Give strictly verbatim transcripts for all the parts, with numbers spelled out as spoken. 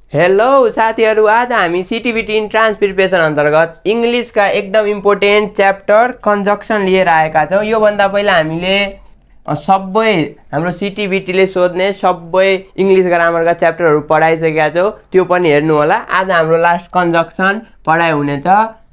Hello साथीहरु, आज हामी सीटीबीटी इन्ट्रान्स प्रिपरेसन अन्तर्गत इंग्लिश का एकदम इम्पोर्टेन्ट च्याप्टर कन्जक्सन लिएर आएका छौं। यो भन्दा पहिला हामीले सबै हाम्रो सीटीबीटी ले सोध्ने सबै इंग्लिश ग्रामर का च्याप्टरहरु पढाइसकेका छौं, त्यो पनि हेर्नु होला। आज हाम्रो लास्ट कन्जक्सन पढाइ हुनेछ।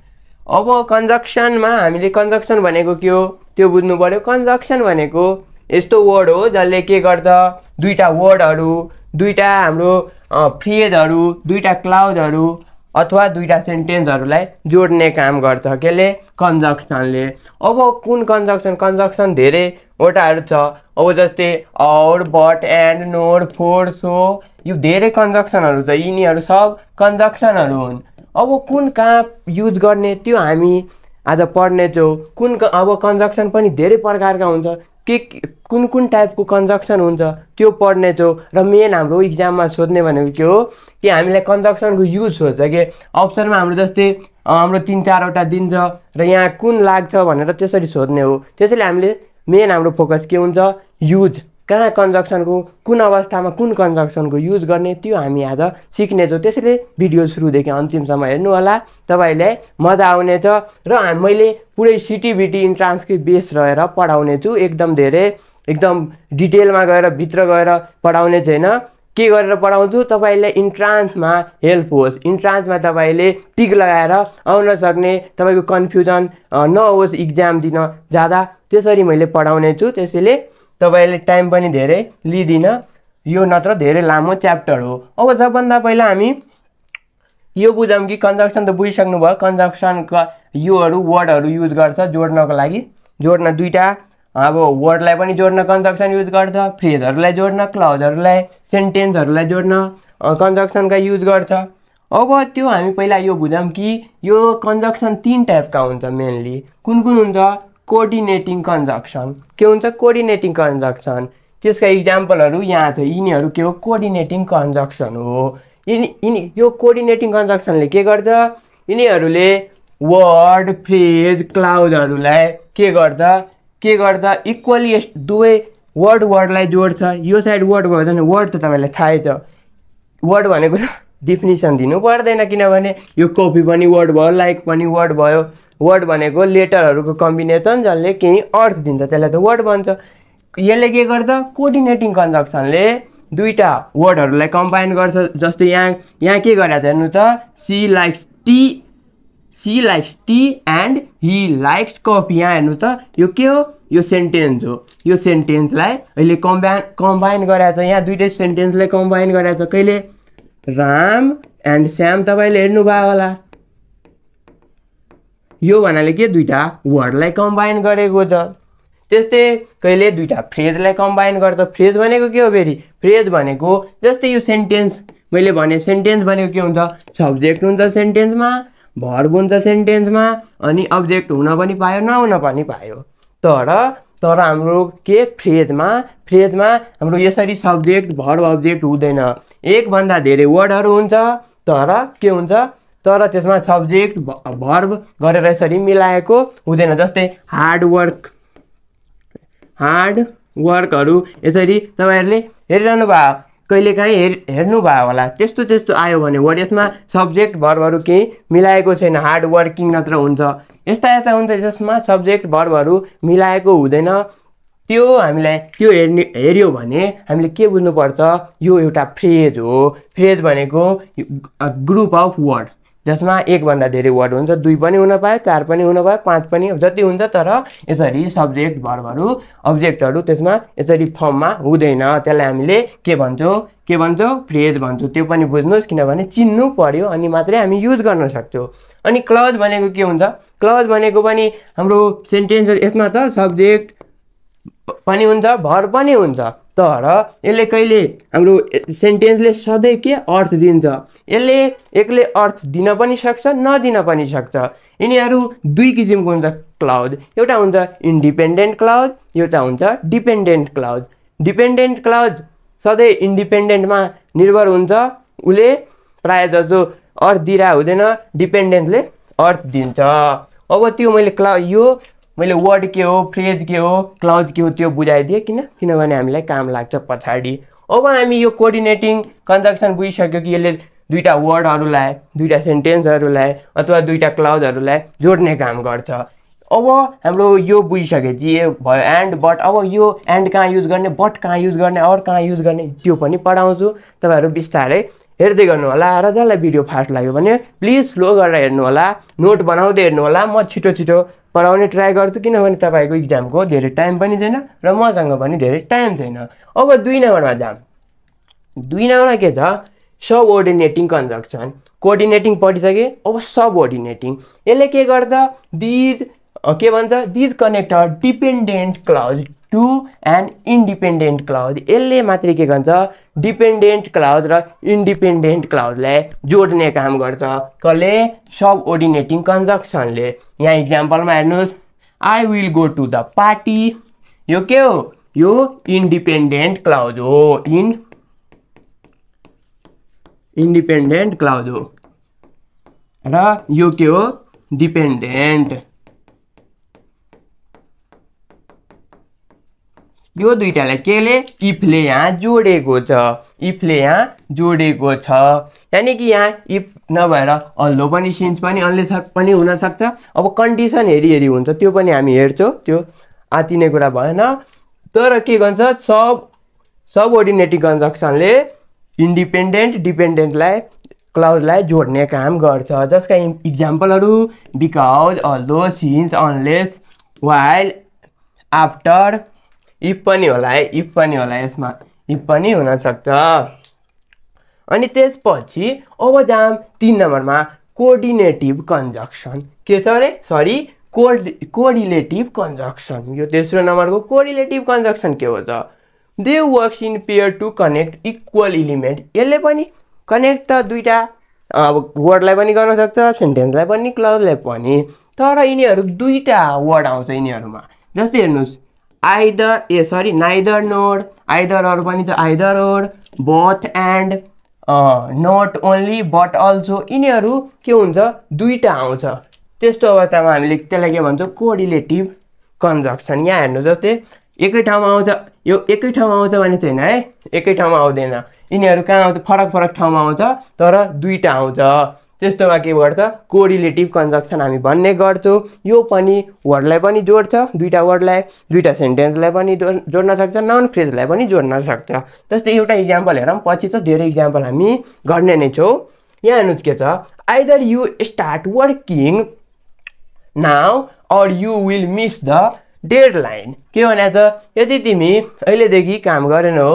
अब कन्जक्सन मा हामीले कन्जक्सन भनेको के हो त्यो बुझ्नु पर्यो। कन्जक्सन भनेको यस्तो वर्ड हो जसले के गर्छ, दुईटा वर्डहरु, दुईटा हाम्रो फ्रेजहरु, दुईटा क्लाउजहरु अथवा दुईटा सेन्टेन्सहरुलाई जोड्ने काम गर्छ केले, कन्जक्सनले। अब कुन कन्जक्सन कन्जक्सन धेरै वटाहरु छ। अब जस्तै or, but, and, nor, for, so, यो धेरै कन्जक्सनहरु छ। यिनीहरु सब कन्जक्सनहरु हुन्। अब कुन कहाँ युज गर्ने त्यो हामी आज पढ्ने छौं। कुन अब कन्जक्सन पनि धेरै प्रकारका हुन्छ, के कुन कुन टाइपको कन्जक्सन हुन्छ त्यो पढ्ने छौं। र मेन हाम्रो एक्जाममा सोध्ने भनेको के हो कि हामीले कन्जक्सनको युज सोध्छ के। अप्सनमा हाम्रो जस्तै हाम्रो तीन चारवटा दिन्छ र यहाँ कुन लाग्छ भनेर त्यसरी सोध्ने हो। त्यसैले हामीले मेन हाम्रो फोकस के हुन्छ, युज, कहाँ कन्जक्सनको कुन अवस्थामा कुन कन्जक्सनको युज गर्ने त्यो हामी आज सिक्ने छौं। त्यसैले भिडियो सुरुदेखि अन्तिमसम्म हेर्नु होला, तपाईलाई मजा आउनेछ। र मैले पुरै सीटीबीटी इन्ट्रान्सकै बेस रहेर पढाउने छु। एकदम धेरै एकदम डिटेलमा गएर भित्र गएर पढाउने छैन। के गरेर पढाउँछु, तपाईलाई इन्ट्रान्समा हेल्प होस्, इन्ट्रान्समा तपाईले टिक लगाएर आउन सक्ने, तपाईको कन्फ्युजन नहोस् एक्जाम दिन जाँदा, त्यसरी मैले पढाउने छु। त्यसैले तपाईले टाइम पनि धेरै लिदिन, यो नत्र धेरै लामो च्याप्टर हो। अब सबभन्दा पहिला हामी यो बुझौँ कि कन्जक्सन त बुझिसक्नु भयो। कन्जक्सनका योहरु वर्डहरु युज गर्छ जोड्नको लागि। जोड्न दुईटा अब वर्डलाई पनि जोड्न कन्जक्सन युज गर्छ, फ्रेजहरुलाई जोड्न, क्लाउजहरुलाई, सेन्टेन्सहरुलाई जोड्न कन्जक्सनका युज गर्छ। अब त्यो हामी पहिला यो बुझौँ कि यो कन्जक्सन तीन टाइपका हुन्छ मेनली। कुन कुन हुन्छ, कोअर्डिनेटिङ कन्जक्सन। के हुन्छ कोअर्डिनेटिङ कन्जक्सन, त्यसका इक्जाम्पलहरु यहाँ छ। यिनीहरु के हो, कोअर्डिनेटिङ कन्जक्सन हो। यिनी यिनी यो कोअर्डिनेटिङ कन्जक्सनले के गर्छ, यिनीहरुले वर्ड, फ्रेज, क्लाउजहरुलाई के गर्छ के गर्छ इक्वली दुवै वर्ड वर्डलाई जोड्छ। यो साइड वर्ड भयो भने वर्ड त तपाईलाई थाहै छ। वर्ड भनेको डेफिनिसन दिनु पर्दैन, किनभने यो कपी पनि वर्ड भयो, लाइक पनि वर्ड भयो। वर्ड भनेको लेटरहरुको कम्बिनेसन जसले केही अर्थ दिन्छ, त्यसलाई त वर्ड भन्छ। यसले के गर्छ, कोअर्डिनेटिङ कन्जक्सनले दुईटा वर्डहरुलाई कम्बाइन गर्छ। जस्तै यहाँ यहाँ के गरेछ हेर्नु त, she likes tea, she likes tea and he likes coffee. यहाँ हेर्नु त, यो के हो, यो सेन्टेन्स हो। यो सेन्टेन्सलाई अहिले कम्बाइन कम्बाइन गरेछ। यहाँ दुईटै सेन्टेन्सलाई कम्बाइन गरेछ। कहिले, राम एन्ड श्याम, तपाईले हेर्नु भयो होला। यो भन्नाले के, दुईटा वर्डलाई कम्बाइन गरेको छ। त्यस्तै कहिले दुईटा फ्रेजलाई कम्बाइन गर्छ। फ्रेज भनेको के हो, फेरि फ्रेज भनेको जस्तै यो सेन्टेन्स मैले भने, सेन्टेन्स भनेको के हुन्छ, सब्जेक्ट हुन्छ सेन्टेन्समा, भर्ब हुन्छ सेन्टेन्समा, अनि अब्जेक्ट हुन पनि पायो नहुन पनि पायो। तर तर हाम्रो के, फ्रेजमा फ्रेजमा हाम्रो यसरी सब्जेक्ट भर्ब अब्जेक्ट हुँदैन। एक भन्दा धेरै वर्डहरु हुन्छ, तर के हुन्छ, तर त्यसमा सब्जेक्ट भर्ब गरेर यसरी मिलाएको हुँदैन। जस्तै हार्ड वर्क, हार्ड वर्कहरु यसरी तपाईहरुले हेरिरहनु भयो, कहिलेकाहीँ हेर हेर्नु भयो होला। त्यस्तो त्यस्तो आयो भने वर्ड यसमा सब्जेक्ट भर्बहरु केही मिलाएको छैन, हार्ड वर्किङ मात्र हुन्छ। यस्ता यस्ता हुन्छ जसमा सब्जेक्ट भर्बहरु मिलाएको हुँदैन। त्यो हामीलाई त्यो हेर्ने हेर्यो भने हामीले के बुझ्नुपर्छ, यो एउटा फ्रेज हो। फ्रेज भनेको ग्रुप अफ वर्ड जसमा एक भन्दा धेरै वर्ड हुन्छ, दुई पनि हुन पायो, चार पनि हुन पायो, पाँच पनि जति हुन्छ, तर यसरी सब्जेक्ट भर्बहरु अब्जेक्टहरु त्यसमा यसरी फर्ममा हुँदैन। त्यसलाई हामीले के भन्छौँ के भन्छौँ फ्रेज भन्छौँ। त्यो पनि बुझ्नुस्, किनभने चिन्नु पर्यो अनि मात्रै हामी युज गर्न सक्छौँ। अनि क्लज भनेको के हुन्छ, क्लज भनेको पनि हाम्रो सेन्टेन्स, यसमा त सब्जेक्ट पनि हुन्छ, भर्ब पनि हुन्छ, तर यसले कहिले हाम्रो सेन्टेन्सले सधैँ के अर्थ दिन्छ। यसले एक्लै अर्थ दिन पनि सक्छ, नदिन पनि सक्छ। यिनीहरू दुई किसिमको हुन्छ क्लाउज। एउटा हुन्छ इन्डिपेन्डेन्ट क्लाउज, एउटा हुन्छ डिपेन्डेन्ट क्लाउज। डिपेन्डेन्ट क्लाउज सधैँ इन्डिपेन्डेन्टमा निर्भर हुन्छ, उसले प्रायः जसो अर्थ दिइरहेको हुँदैन, डिपेन्डेन्टले अर्थ दिन्छ। अब त्यो मैले क्ला यो मैले वर्ड के हो, फ्रेज के हो, क्लाउज के हो त्यो बुझाइदिएँ, किन किनभने हामीलाई काम लाग्छ पछाडि। अब हामी यो कोअर्डिनेटिङ कन्जक्सन बुझिसक्यो कि यसले दुईटा वर्डहरूलाई दुईटा सेन्टेन्सहरूलाई अथवा दुईटा क्लाउजहरूलाई जोड्ने काम गर्छ। अब हाम्रो यो बुझिसकेपछि यो भयो एन्ड बट। अब यो एन्ड कहाँ युज गर्ने, बट कहाँ युज गर्ने, अर कहाँ युज गर्ने त्यो पनि पढाउँछु। तपाईँहरू बिस्तारै हेर्दै गर्नु होला। र जसलाई भिडियो फास्ट लाग्यो भने प्लिज स्लो गरेर हेर्नु होला, नोट बनाउँदै हेर्नु होला। म छिटो छिटो पढाउने ट्राई गर्छु किनभने तपाईँको इक्जामको धेरै टाइम पनि छैन र मसँग पनि धेरै टाइम छैन। अब दुई नम्बरमा जाम। दुई नम्बरमा के छ, सबओर्डिनेटिङ कन्जक्सन। कोअर्डिनेटिङ पढिसके, अब सबओर्डिनेटिङ। यसले के गर्छ, दिज के भन्छ, these connect a dependent clause to and independent clause. यसले मात्रै के गर्छ, डिपेन्डेन्ट क्लाउज र इन्डिपेन्डेन्ट क्लाउजलाई जोड्ने काम गर्छ। कसले, सबओर्डिनेटिङ कन्जक्सनले। यहाँ इक्जाम्पलमा हेर्नुहोस्, I will go to the party. यो के हो, यो इन्डिपेन्डेन्ट क्लाउज हो, इन इन्डिपेन्डेन्ट क्लाउज हो। र यो के हो, डिपेन्डेन्ट। यो दुईटालाई केले, इफले यहाँ जोडेको छ, इफले यहाँ जोडेको छ। यानि कि यहाँ इफ नभएर अल्दो पनि, सिन्स पनि, अनलेस पनि हुनसक्छ। अब कन्डिसन हेरी हेरी हुन्छ, त्यो पनि हामी हेर्छौँ, त्यो आतिने कुरा भएन। तर के भन्छ, सब सबओर्डिनेटिङ कन्जक्सनले इन्डिपेन्डेन्ट डिपेन्डेन्टलाई क्लाउजलाई जोड्ने काम गर्छ। जसका इक्जाम्पलहरू because, although, since, unless, while, after, if पनि होला है, इफ पनि होला, यसमा इफ पनि हुनसक्छ। अनि त्यसपछि अब जाम तीन नम्बरमा, कोअर्डिनेटिभ कन्जक्सन। के छ अरे, सरी कोड कोरिलेटिभ कन्जक्सन। यो तेस्रो नम्बरको कोरिलेटिभ कन्जक्सन के हो त, they works in pair to connect equal element. यसले पनि कनेक्ट त दुईवटा अब वर्डलाई पनि गर्न सक्छ, सेन्टेन्सलाई पनि, क्लाउजलाई पनि। तर यिनीहरू दुईवटा वर्ड आउँछ यिनीहरूमा। जस्तै हेर्नुहोस्, either a sorry neither nor, आइदरहरू पनि छ, either or, both and, not only, but also. यिनीहरू के हुन्छ, दुईवटा आउँछ। त्यस्तो अवस्थामा हामीले त्यसलाई के भन्छौँ, कोरिलेटिभ कन्जक्सन। यहाँ हेर्नु, जस्तै एकै ठाउँमा आउँछ, यो एकै ठाउँमा आउँछ भने छैन है, एकै ठाउँमा आउँदैन। यिनीहरू कहाँ आउँछ, फरक फरक ठाउँमा आउँछ, तर दुईवटा आउँछ। त्यस्तोमा के गर्छ, कोरिलेटिभ कन्जक्सन हामी भन्ने गर्छौँ। यो पनि वर्डलाई पनि जोड्छ, दुईवटा वर्डलाई, दुईवटा सेन्टेन्सलाई पनि जोड्न सक्छ, नाउन फ्रेजलाई पनि जोड्न सक्छ। जस्तै एउटा इक्जाम्पल हेरौँ, पछि त धेरै इक्जाम्पल हामी गर्ने नै छौँ। यहाँ हेर्नुहोस् के छ, either you start working now or you will miss the deadline. के भने त, यदि तिमी अहिलेदेखि काम गरेनौ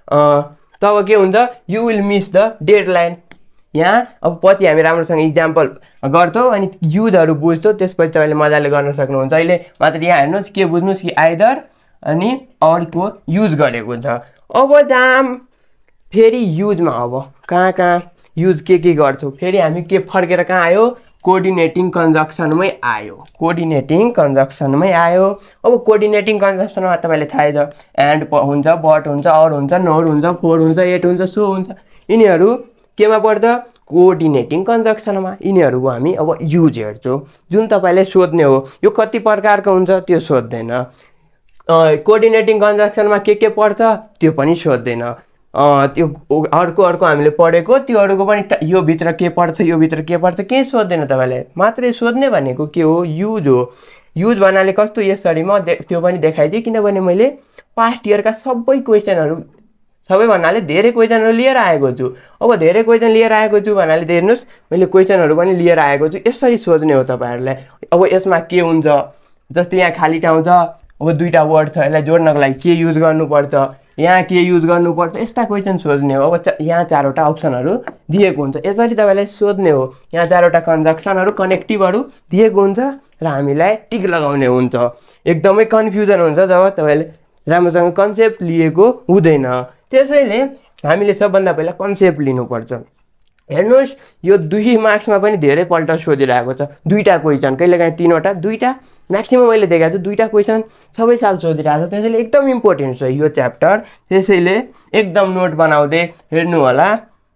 तब के हुन्छ, you will miss the deadline. यहाँ अब पछि हामी राम्रोसँग इक्जाम्पल गर्छौँ अनि युजहरू बुझ्छौँ, त्यसपछि तपाईँले मजाले गर्न सक्नुहुन्छ। अहिले मात्र यहाँ हेर्नुहोस्, के बुझ्नुहोस् कि आइदर अनि अरको युज गरेको छ। अब जाम फेरि युजमा, अब कहाँ कहाँ युज के के गर्छौँ, फेरि हामी के फर्केर कहाँ आयो, कोअर्डिनेटिङ कन्जक्सनमै आयो, कोअर्डिनेटिङ कन्जक्सनमै आयो। अब कोअर्डिनेटिङ कन्जक्सनमा तपाईँले थाहै छ, एन्ड हुन्छ, बट हुन्छ, अर हुन्छ, नोर हुन्छ, फोर हुन्छ, एट हुन्छ, सो हुन्छ। यिनीहरू केमा पर्छ, कोअर्डिनेटिङ कन्जक्सनमा। यिनीहरूको हामी अब युज हेर्छौँ, जुन तपाईँले सोध्ने हो। यो कति प्रकारको हुन्छ त्यो सोध्दैन, कोअर्डिनेटिङ कन्जक्सनमा के के पर्छ त्यो पनि सोध्दैन। त्यो अर्को अर्को हामीले पढेको त्योहरूको पनि यो भित्र के पर्छ, यो भित्र के पर्छ केही सोध्दैन तपाईँले। मात्रै सोध्ने भनेको के हो, युज हो। युज भन्नाले कस्तो, यसरी म त्यो पनि देखाइदिएँ किनभने मैले पास्ट इयरका सबै क्वेसनहरू, सबै भन्नाले धेरै क्वेसनहरू लिएर आएको छु। अब धेरै क्वेसन लिएर आएको छु भन्नाले हेर्नुहोस्, मैले क्वेसनहरू पनि लिएर आएको छु। यसरी सोध्ने हो तपाईँहरूलाई। अब यसमा के हुन्छ, जस्तै यहाँ खाली ठाउँ छ, अब दुईवटा वर्ड छ, यसलाई जोड्नको लागि के युज गर्नुपर्छ, यहाँ के युज गर्नुपर्छ, यस्ता क्वेसन सोध्ने हो। अब यहाँ चारवटा अप्सनहरू दिएको हुन्छ, यसरी तपाईँलाई सोध्ने हो। यहाँ चारवटा कन्जक्सनहरू, कनेक्टिभहरू दिएको हुन्छ र हामीलाई टिक लगाउने हुन्छ। एकदमै कन्फ्युजन हुन्छ जब तपाईँले राम्रोसँग कन्सेप्ट लिएको हुँदैन। त्यसैले हामीले सबभन्दा पहिला कन्सेप्ट लिनुपर्छ। हेर्नुहोस्, यो दुई मार्क्समा पनि धेरैपल्ट सोधिरहेको छ, दुईवटा क्वेसन, कहिलेकाहीँ तिनवटा, दुईवटा म्याक्सिमम मैले देखाएको छु, दुईवटा क्वेसन सबै साल सोधिरहेको छ। त्यसैले एकदम इम्पोर्टेन्ट छ यो च्याप्टर। त्यसैले एकदम नोट बनाउँदै हेर्नु होला।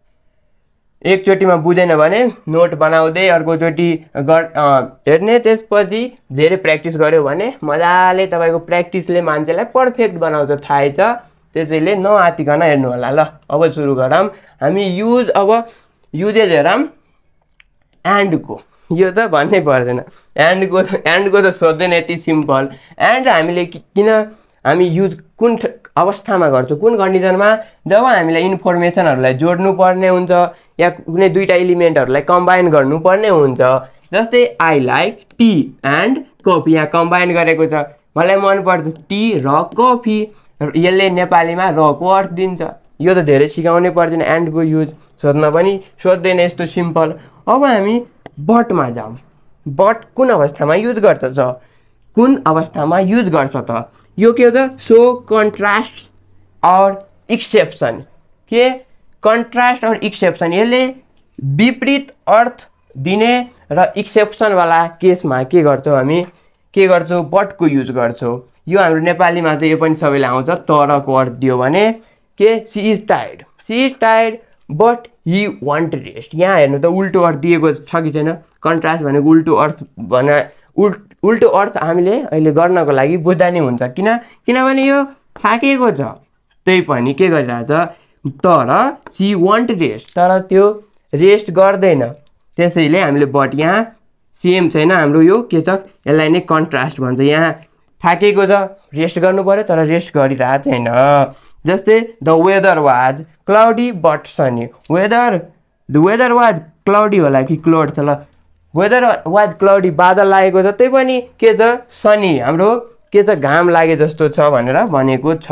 एकचोटिमा बुझेन भने नोट बनाउँदै अर्कोचोटि गर हेर्ने, त्यसपछि धेरै प्र्याक्टिस गऱ्यो भने मजाले तपाईँको प्र्याक्टिसले मान्छेलाई पर्फेक्ट बनाउँछ, थाहै छ। त्यसैले नआतिकन हेर्नु होला। ल अब सुरु गरौँ हामी। युज अब युजेज हेरौँ एन्डको, यो त भन्नै पर्दैन। एन्डको एन्डको त सोध्दैन, यति सिम्पल। एन्ड हामीले किन हामी युज कुन अवस्थामा गर्छौँ, कुन कन्डिसनमा, जब हामीलाई इन्फर्मेसनहरूलाई जोड्नु पर्ने हुन्छ या कुनै दुईवटा इलिमेन्टहरूलाई कम्बाइन गर्नुपर्ने हुन्छ। जस्तै I like tea and coffee, यहाँ कम्बाइन गरेको छ, मलाई मनपर्छ टी र कफी। यसले नेपालीमा रको अर्थ दिन्छ। यो त धेरै सिकाउनै पर्दैन, एन्डको युज सोध्न पनि सोध्दैन, यस्तो सिम्पल। अब हामी बटमा जाउँ। बट कुन अवस्थामा युज गर्छ त, कुन अवस्थामा युज गर्छ त? यो के हो त? So contrast or exception. के कन्ट्रास्ट और एक्सेप्सन, यसले विपरीत अर्थ दिने र एक्सेप्सनवाला केसमा के गर्छौँ हामी, के गर्छौँ, बटको युज गर्छौँ। यो हाम्रो नेपालीमा त यो पनि सबैलाई आउँछ, तरको अर्थ दियो भने के she is tired, she is tired but he want rest. यहाँ हेर्नु त उल्टो अर्थ दिएको छ कि छैन? कन्ट्रास्ट भनेको उल्टो अर्थ भने उल् उल्टो अर्थ हामीले अहिले गर्नको लागि बुझ्दा नै हुन्छ। किन किनभने यो थाकेको छ, त्यही पनि के गरिरहेछ, तर सी वान्ट रेस्ट, तर त्यो रेस्ट गर्दैन। त्यसैले हामीले बट यहाँ सेम छैन हाम्रो, यो के छ, यसलाई नै कन्ट्रास्ट भन्छ। यहाँ थाकेको छ, रेस्ट गर्नु पर्यो, तर रेस्ट गरिरहेको छैन। जस्तै the weather was cloudy but sunny. Weather the weather was cloudy होला कि क्लोड छ, ल वेदर वाज क्लाउडी, बादल लागेको छ, त्यही पनि के छ, सनी, हाम्रो के छ, घाम लागे जस्तो छ भनेर भनेको छ।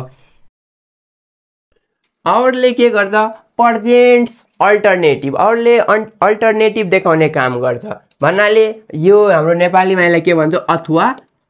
आउटले के गर्छ, प्रेजेन्ट्स अल्टरनेटिभ, आउटले अल्टरनेटिभ देखाउने काम गर्छ। भन्नाले यो हाम्रो नेपालीमा यसलाई के भन्छ, अथवा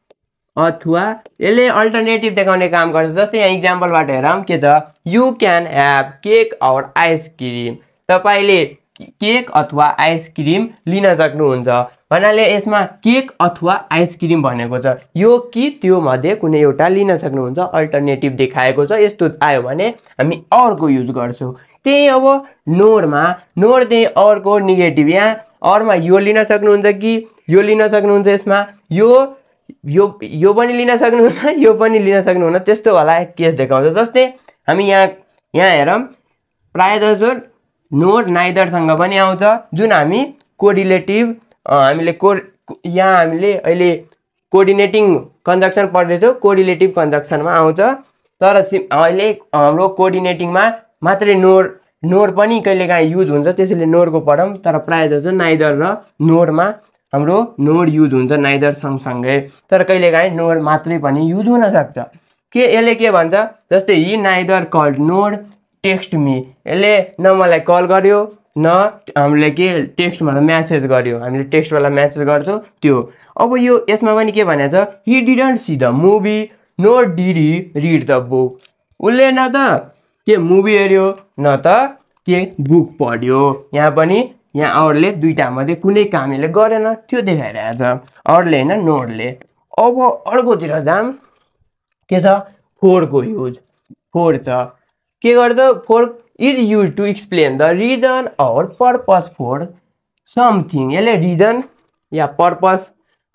अथवा यसले अल्टरनेटिभ देखाउने काम गर्छ। जस्तै यहाँ इक्जाम्पलबाट हेरौँ, के छ, you can have cake or ice cream, तपाईँले केक अथवा आइसक्रिम लिन सक्नुहुन्छ। भन्नाले यसमा केक अथवा आइसक्रिम भनेको छ, यो कि त्यो मध्ये कुनै एउटा लिन सक्नुहुन्छ, अल्टरनेटिभ देखाएको छ। यस्तो आयो भने हामी औरको युज गर्छौँ। त्यही अब नोरमा, नोर त्यही औरको नेगेटिभ, यहाँ औरमा यो लिन सक्नुहुन्छ कि यो लिन सक्नुहुन्छ, यसमा यो यो यो पनि लिन सक्नुहुन्न, यो पनि लिन सक्नुहुन्न, त्यस्तो होला केस देखाउँछ। जस्तै हामी यहाँ यहाँ हेरौँ, प्रायः जसो नोर नाइदरसँग पनि आउँछ, जुन हामी कोरिलेटिभ हामीले को यहाँ हामीले अहिले कोअर्डिनेटिङ कन्जक्सन पढ्दैछौँ, कोरिलेटिभ कन्जक्सनमा आउँछ। तर सि अहिले हाम्रो कोअर्डिनेटिङमा मात्रै नोर नोर पनि कहिलेकाहीँ युज हुन्छ, त्यसैले नोरको पढौँ। तर प्रायः जसो नाइदर र नोरमा हाम्रो नोर युज हुन्छ, नाइदर सँगसँगै। तर कहिलेकाहीँ नोर मात्रै पनि युज हुनसक्छ। के यसले के भन्छ, जस्तै he neither called nor text me, यसले न मलाई कल गर्यो न हामीले के टेक्स्टबाट म्यासेज गर्यो, हामीले टेक्स्टवाला म्यासेज गर्छौँ त्यो। अब यो यसमा पनि के भनेको छ, he didn't see the movie nor did he read the book, उसले न त के मुभी हेऱ्यो न त के बुक पढ्यो। यहाँ पनि यहाँ अरूले दुईवटा मध्ये कुनै काम यसले गरेन, त्यो देखाइरहेछ, अरूले होइन नोरले। अब अर्कोतिर जाम, के छ, फोरको युज। फोर छ, के गर्छ, for is use to explain the reason or purpose for something. यसले रिजन या पर्पस,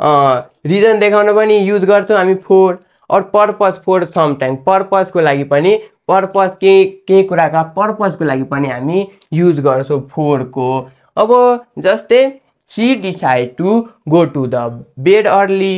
रिजन देखाउन पनि युज गर्छौँ हामी फोर, और पर्पस फर समटाइम, पर्पसको लागि पनि, पर्पस केही केही कुराका पर्पसको लागि पनि हामी युज गर्छौँ फोरको। अब जस्तै she decide to go to the bed early,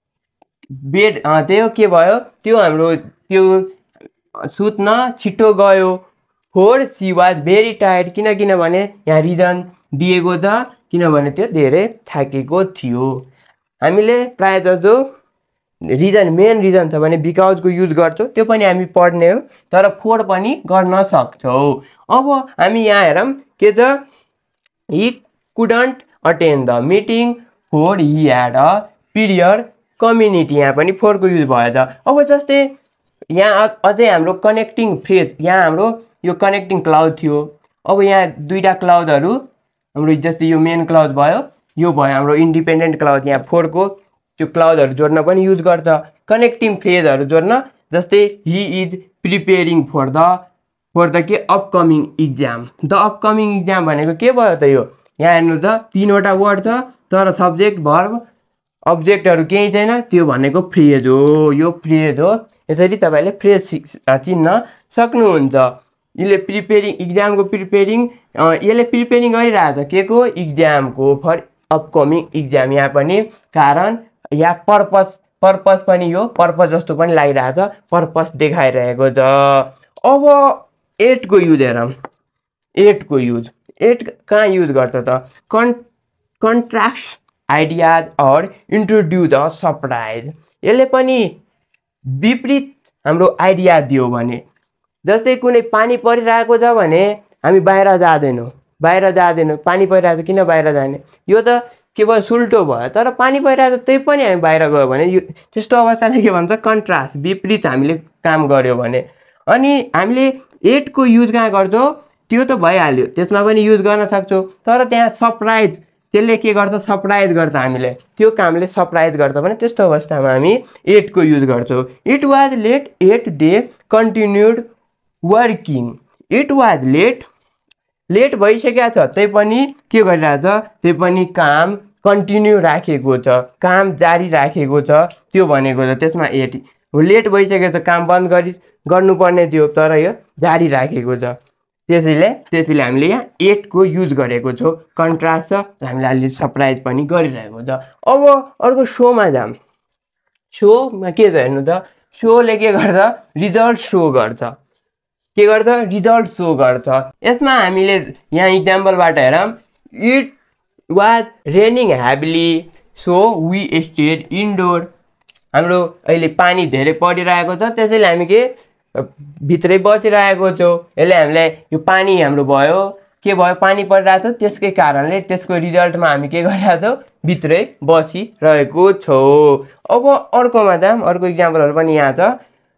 bed त्यो के भयो, त्यो हाम्रो त्यो सुत्न छिटो गयो। For she was very tired, किन किनभने यहाँ रिजन दिएको छ, किनभने त्यो धेरै थाकेको थियो। हामीले प्रायः जसो रिजन, मेन रिजन छ भने बिकजको युज गर्छौँ, त्यो पनि हामी पढ्ने हो, तर फोर पनि गर्न सक्छौँ। अब हामी यहाँ हेरौँ, के छ, he couldn't attend the meeting for he had a prior community, यहाँ पनि फोरको युज भएछ। अब जस्तै यहाँ अझै हाम्रो कनेक्टिङ फ्रेज, यहाँ हाम्रो यो कनेक्टिङ क्लाउड थियो। अब यहाँ दुईवटा क्लाउडहरू हाम्रो, जस्तै यो मेन क्लाउड भयो, यो भयो हाम्रो इन्डिपेन्डेन्ट क्लाउड। यहाँ फोरको त्यो क्लाउडहरू जोड्न पनि युज गर्छ, कनेक्टिङ फ्रेजहरू जोड्न। जस्तै he is preparing for the for the के upcoming exam, the upcoming exam भनेको के भयो त, यो यहाँ हेर्नु त तिनवटा वर्ड छ, तर सब्जेक्ट भर्ब अब्जेक्टहरू केही छैन, त्यो भनेको फ्रेज हो, यो फ्रेज हो। यसरी तपाईँले फ्रेज चिन्न सक्नुहुन्छ। यसले प्रिपेरिङ इक्जामको प्रिपेरिङ यसले प्रिपेरिङ गरिरहेको छ के को इक्जामको फर अपकमिङ इक्जाम। यहाँ पनि कारण या पर्पस पर्पस पनि यो पर्पस जस्तो पनि लागिरहेको छ, पर्पस देखाइरहेको छ। अब एटको युज हेरौँ। एटको युज एट कहाँ युज गर्छ त con contrast ideas or introduce a surprise. यसले पनि विपरीत हाम्रो आइडिया दियो भने, जस्तै कुनै पानी परिरहेको छ भने हामी बाहिर जाँदैनौँ, बाहिर जाँदैनौँ पानी परिरहेको छ किन बाहिर जाने, यो त केवल सुल्टो भयो। तर पानी परिरहेको छ त्यही पनि हामी बाहिर गयो भने यो त्यस्तो अवस्थाले के भन्छ कन्ट्रास्ट, विपरीत हामीले काम गऱ्यो भने। अनि हामीले एटको युज कहाँ गर्छौँ त्यो त भइहाल्यो, त्यसमा पनि युज गर्न सक्छौँ। तर त्यहाँ सरप्राइज, त्यसले के गर्छ सरप्राइज गर्छ हामीले, त्यो कामले सरप्राइज गर्छ भने त्यस्तो अवस्थामा हामी एटको युज गर्छौँ। It was late at they continued working. It was late late भइसकेको छ त्यही पनि के गरिरहेछ, त्यही पनि काम कन्टिन्यू राखेको छ, काम जारी राखेको छ त्यो भनेको छ। त्यसमा एट लेट भइसकेको छ, काम बन्द गरी गर्नुपर्ने थियो तर यो जारी राखेको छ। त्यसैले त्यसैले हामीले यहाँ एटको युज गरेको छौँ। कन्ट्रास्ट छ, हामीले अलि सरप्राइज पनि गरिरहेको छ। अब अर्को सोमा जाऊँ। सोमा के छ हेर्नु त, सोले के गर्छ रिजल्ट सो गर्छ। के गर्छ रिजल्ट सो गर्छ। यसमा हामीले यहाँ इक्जाम्पलबाट हेरौँ। It was raining heavily so we stayed indoor. हाम्रो अहिले पानी धेरै परिरहेको छ त्यसैले हामी के भित्रै बसिरहेको छौँ। यसले हामीलाई यो पानी हाम्रो भयो के भयो पानी परिरहेको छ त्यसकै कारणले त्यसको रिजल्टमा हामी के गरिरहेको छौँ भित्रै बसिरहेको छौँ। अब अर्कोमा जाऊँ। अर्को इक्जाम्पलहरू पनि यहाँ छ।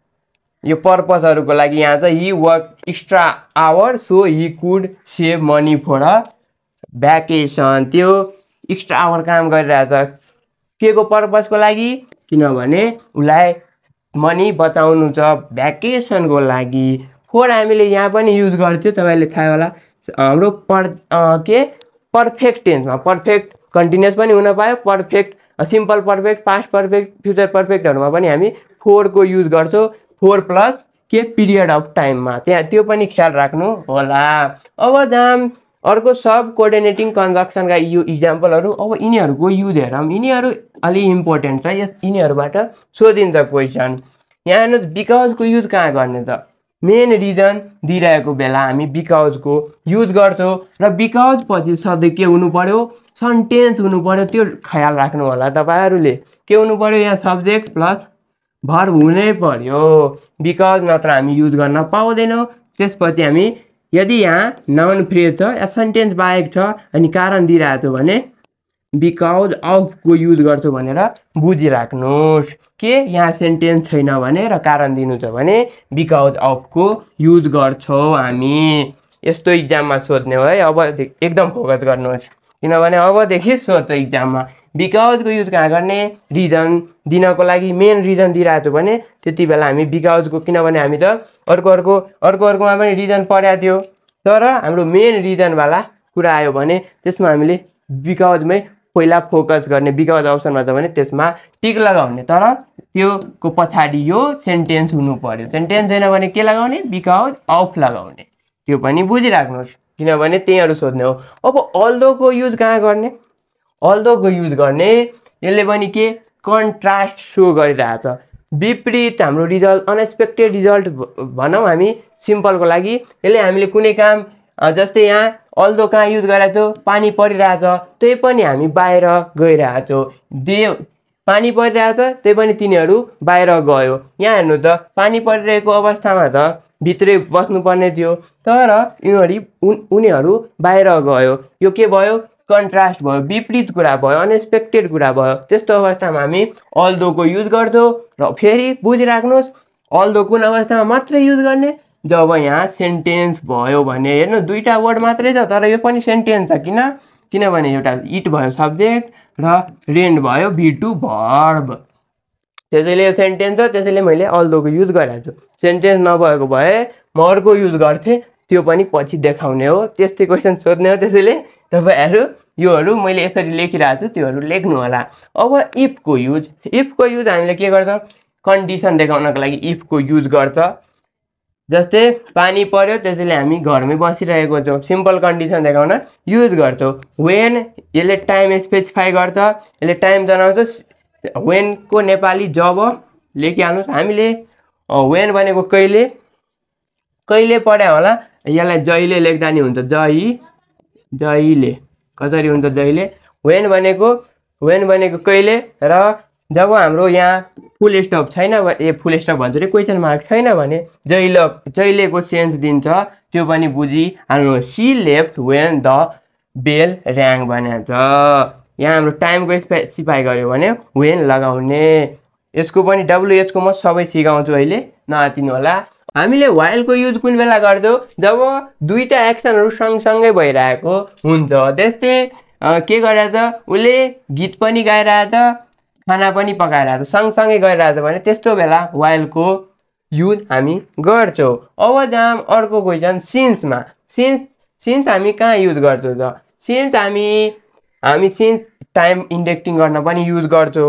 यो पर्पसहरूको लागि यहाँ छ he work extra hour so he could save money for a vacation. त्यो एक्स्ट्रा आवर काम गरिरहेछ के को पर्पसको लागि, किनभने उसलाई मनी बचाउनु छ भ्याकेसनको लागि। फोर हामीले यहाँ पनि युज गर्थ्यो, तपाईँले थाहा होला हाम्रो पर के पर्फेक्ट टेन्समा, पर्फेक्ट कन्टिन्युस पनि हुन पायो, perfect simple perfect, past perfect, future पर्फेक्टहरूमा पनि हामी फोरको युज गर्छौँ। फोर प्लस के पिरियड अफ टाइममा, त्यहाँ त्यो पनि ख्याल राख्नु होला। अब जाम अर्को सब कोअर्डिनेटिङ कन्जक्सनका यु इक्जाम्पलहरू। अब यिनीहरूको युज हेरौँ। यिनीहरू अलि इम्पोर्टेन्ट छ, यस यिनीहरूबाट सोधिन्छ क्वेसन। यहाँ हेर्नुहोस् बिकजको युज कहाँ गर्ने त, मेन रिजन दिइरहेको बेला हामी बिकजको युज गर्छौँ र बिकज पछि सधैँ के हुनु पर्यो सेन्टेन्स हुनु पर्यो। त्यो ख्याल राख्नु होला तपाईँहरूले। के हुनु पर्यो यहाँ सब्जेक्ट प्लस भर्ब हुनै पर्यो, बिकज नत्र हामी युज गर्न पाउँदैनौँ। त्यसपछि हामी यदि यहाँ नाउन फ्रेज छ या सेन्टेन्स बाहेक छ अनि कारण दिइरहेको छ भने बिकज अफको युज गर्छु भनेर बुझिराख्नुहोस्। के यहाँ सेन्टेन्स छैन भने र कारण दिनु छ भने बिकज अफको युज गर्छौँ हामी। यस्तो इक्जाममा सोध्ने हो है। अब एकदम फोकस गर्नुहोस् किनभने अबदेखि सोध्छ इक्जाममा बिकजको युज कहाँ गर्ने, रिजन दिनको लागि मेन रिजन दिइरहेको छु भने त्यति बेला हामी बिकजको, किनभने हामी त अर्को अर्को अर्को अर्कोमा पनि रिजन पढाएको थियो तर हाम्रो मेन रिजनवाला कुरा आयो भने त्यसमा हामीले बिकजमै पहिला फोकस गर्ने। बिकज अप्सनमा छ भने त्यसमा टिक लगाउने, तर त्योको पछाडि यो सेन्टेन्स हुनु पर्यो। सेन्टेन्स छैन भने के लगाउने बिकज अफ लगाउने। त्यो पनि बुझिराख्नुहोस् किनभने त्यहीहरू सोध्ने हो। अब अल्दोको युज कहाँ गर्ने, अल्दोको युज गर्ने यसले पनि के कन्ट्रास्ट सो गरिरहेछ, विपरीत हाम्रो रिजल्ट अनएक्सपेक्टेड रिजल्ट भनौँ हामी सिम्पलको लागि। यसले हामीले कुनै काम जस्तै यहाँ अल्दो कहाँ युज गरेको छौँ पानी परिरहेछ त्यही पनि हामी बाहिर गइरहेछौँ। दे पानी परिरहेछ त्यही पनि तिनीहरू बाहिर गयो। यहाँ हेर्नु त पानी परिरहेको अवस्थामा त भित्रै बस्नुपर्ने थियो तर यिनीहरू उनीहरू बाहिर गयो। यो के भयो कन्ट्रास्ट भयो, विपरीत कुरा भयो, अनएक्सपेक्टेड कुरा भयो। त्यस्तो अवस्थामा हामी अल्दोको युज गर्छौँ। र फेरि बुझिराख्नुहोस् अल्दो कुन अवस्थामा मात्रै युज गर्ने, जब यहाँ सेन्टेन्स भयो भने। हेर्नु दुईवटा वर्ड मात्रै छ तर यो पनि सेन्टेन्स छ। किन किनभने एउटा इट भयो सब्जेक्ट र रेन्ट भयो भी टू भर्ब, त्यसैले यो सेन्टेन्स छ त्यसैले मैले अल्दोको युज गरेको छु। सेन्टेन्स नभएको भए म अर्को युज गर्थेँ, त्यो पनि पछि देखाउने हो। त्यस्तै क्वेसन सोध्ने हो त्यसैले तपाईँहरू योहरू मैले यसरी लेखिरहेको छु त्योहरू लेख्नु होला। अब इफको युज, इफको युज हामीले के गर्छ कन्डिसन देखाउनको लागि इफको युज गर्छ। जस्तै पानी पर्यो त्यसैले हामी घरमै बसिरहेको छौँ, सिम्पल कन्डिसन देखाउन युज गर्छौँ। वेन यसले टाइम स्पेसिफाई गर्छ, यसले टाइम जनाउँछ। वेनको नेपाली जब लेखिहाल्नुहोस्। हामीले वेन भनेको कहिले कहिले पढ्या होला, यसलाई जहिले लेख्दा नि हुन्छ, जही जहिले कसरी हुन्छ जहिले। वेन भनेको वेन भनेको कहिले, र जब हाम्रो यहाँ फुल स्टप छैन, ए फुल स्टप भन्छ रे क्वेसन मार्क छैन भने जहिले जहिलेको सेन्स दिन्छ, त्यो पनि बुझिहाल्नु। She left when the bell rang भनेको छ। यहाँ हाम्रो टाइमको स्पेसिफाई गर्यो भने वेन लगाउने। यसको पनि डब्लुएचको म सबै सिकाउँछु अहिले, नआतिनु होला। हामीले वाइलको युज कुन बेला गर्छौँ, जब दुईवटा एक्सनहरू सँगसँगै भइरहेको हुन्छ। त्यस्तै के गरेछ, उसले गीत पनि गाइरहेछ, खाना पनि पकाइरहेछ, सँगसँगै गरिरहेछ भने त्यस्तो बेला वाइलको युज हामी गर्छौँ। अब जाम अर्को क्वेसन सिन्समा। सिन्स सिन्स हामी कहाँ युज गर्छौँ त? सिन्स हामी हामी सिन्स टाइम इन्डेक्टिङ गर्न पनि युज गर्छौँ,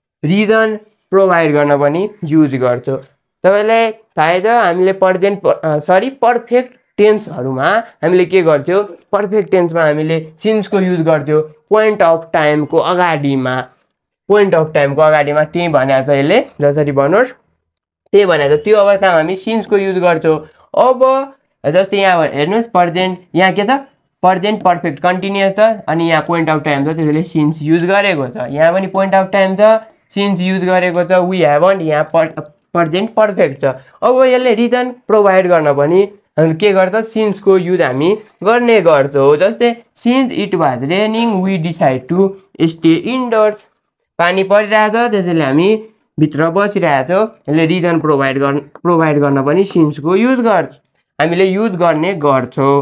रिजन प्रोभाइड गर्न पनि युज गर्छौँ। तपाईँलाई थाहै छ, हामीले प्रेजेन्ट सरी पर्फेक्ट टेन्सहरूमा हामीले के गर्थ्यौँ, पर्फेक्ट टेन्समा हामीले सिन्सको युज गर्थ्यौँ पोइन्ट अफ टाइमको अगाडिमा। पोइन्ट अफ टाइमको अगाडिमा त्यही भनेको छ यसले, जसरी भन्नुहोस् त्यही भनेको छ। त्यो अवस्थामा हामी सिन्सको युज गर्छौँ। अब जस्तै यहाँ हेर्नुहोस्, प्रेजेन्ट यहाँ के छ, प्रेजेन्ट पर्फेक्ट कन्टिन्युअस छ, अनि यहाँ पोइन्ट अफ टाइम छ, त्यसले सिन्स युज गरेको छ। यहाँ पनि पोइन्ट अफ टाइम छ, सिन्स युज गरेको छ। वी हेभन्ट यहाँ प्रेजेन्ट पर्फेक्ट छ। अब यसले रिजन प्रोभाइड गर्न पनि के गर्छ, सिन्सको युज हामी गर्ने गर्छौँ। जस्तै since it was raining we decide to stay indoors. पानी परिरहेछ त्यसैले हामी भित्र बसिरहेछौँ। यसले रिजन प्रोभाइड गर्न प्रोभाइड गर्न पनि सिन्सको युज गर्छ, हामीले युज गर्ने गर्छौँ।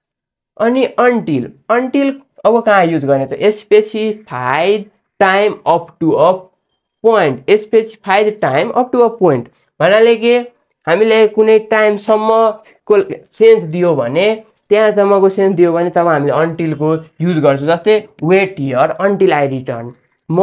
अनि अन्टिल अन्टिल अब कहाँ युज गर्ने त? Specified time up to a point. Specified time up to a point भन्नाले के, हामीले कुनै टाइमसम्मको सेन्स दियो भने, त्यहाँसम्मको सेन्स दियो भने तब हामीले अन्टिलको युज गर्छौँ। जस्तै wait here until I return. म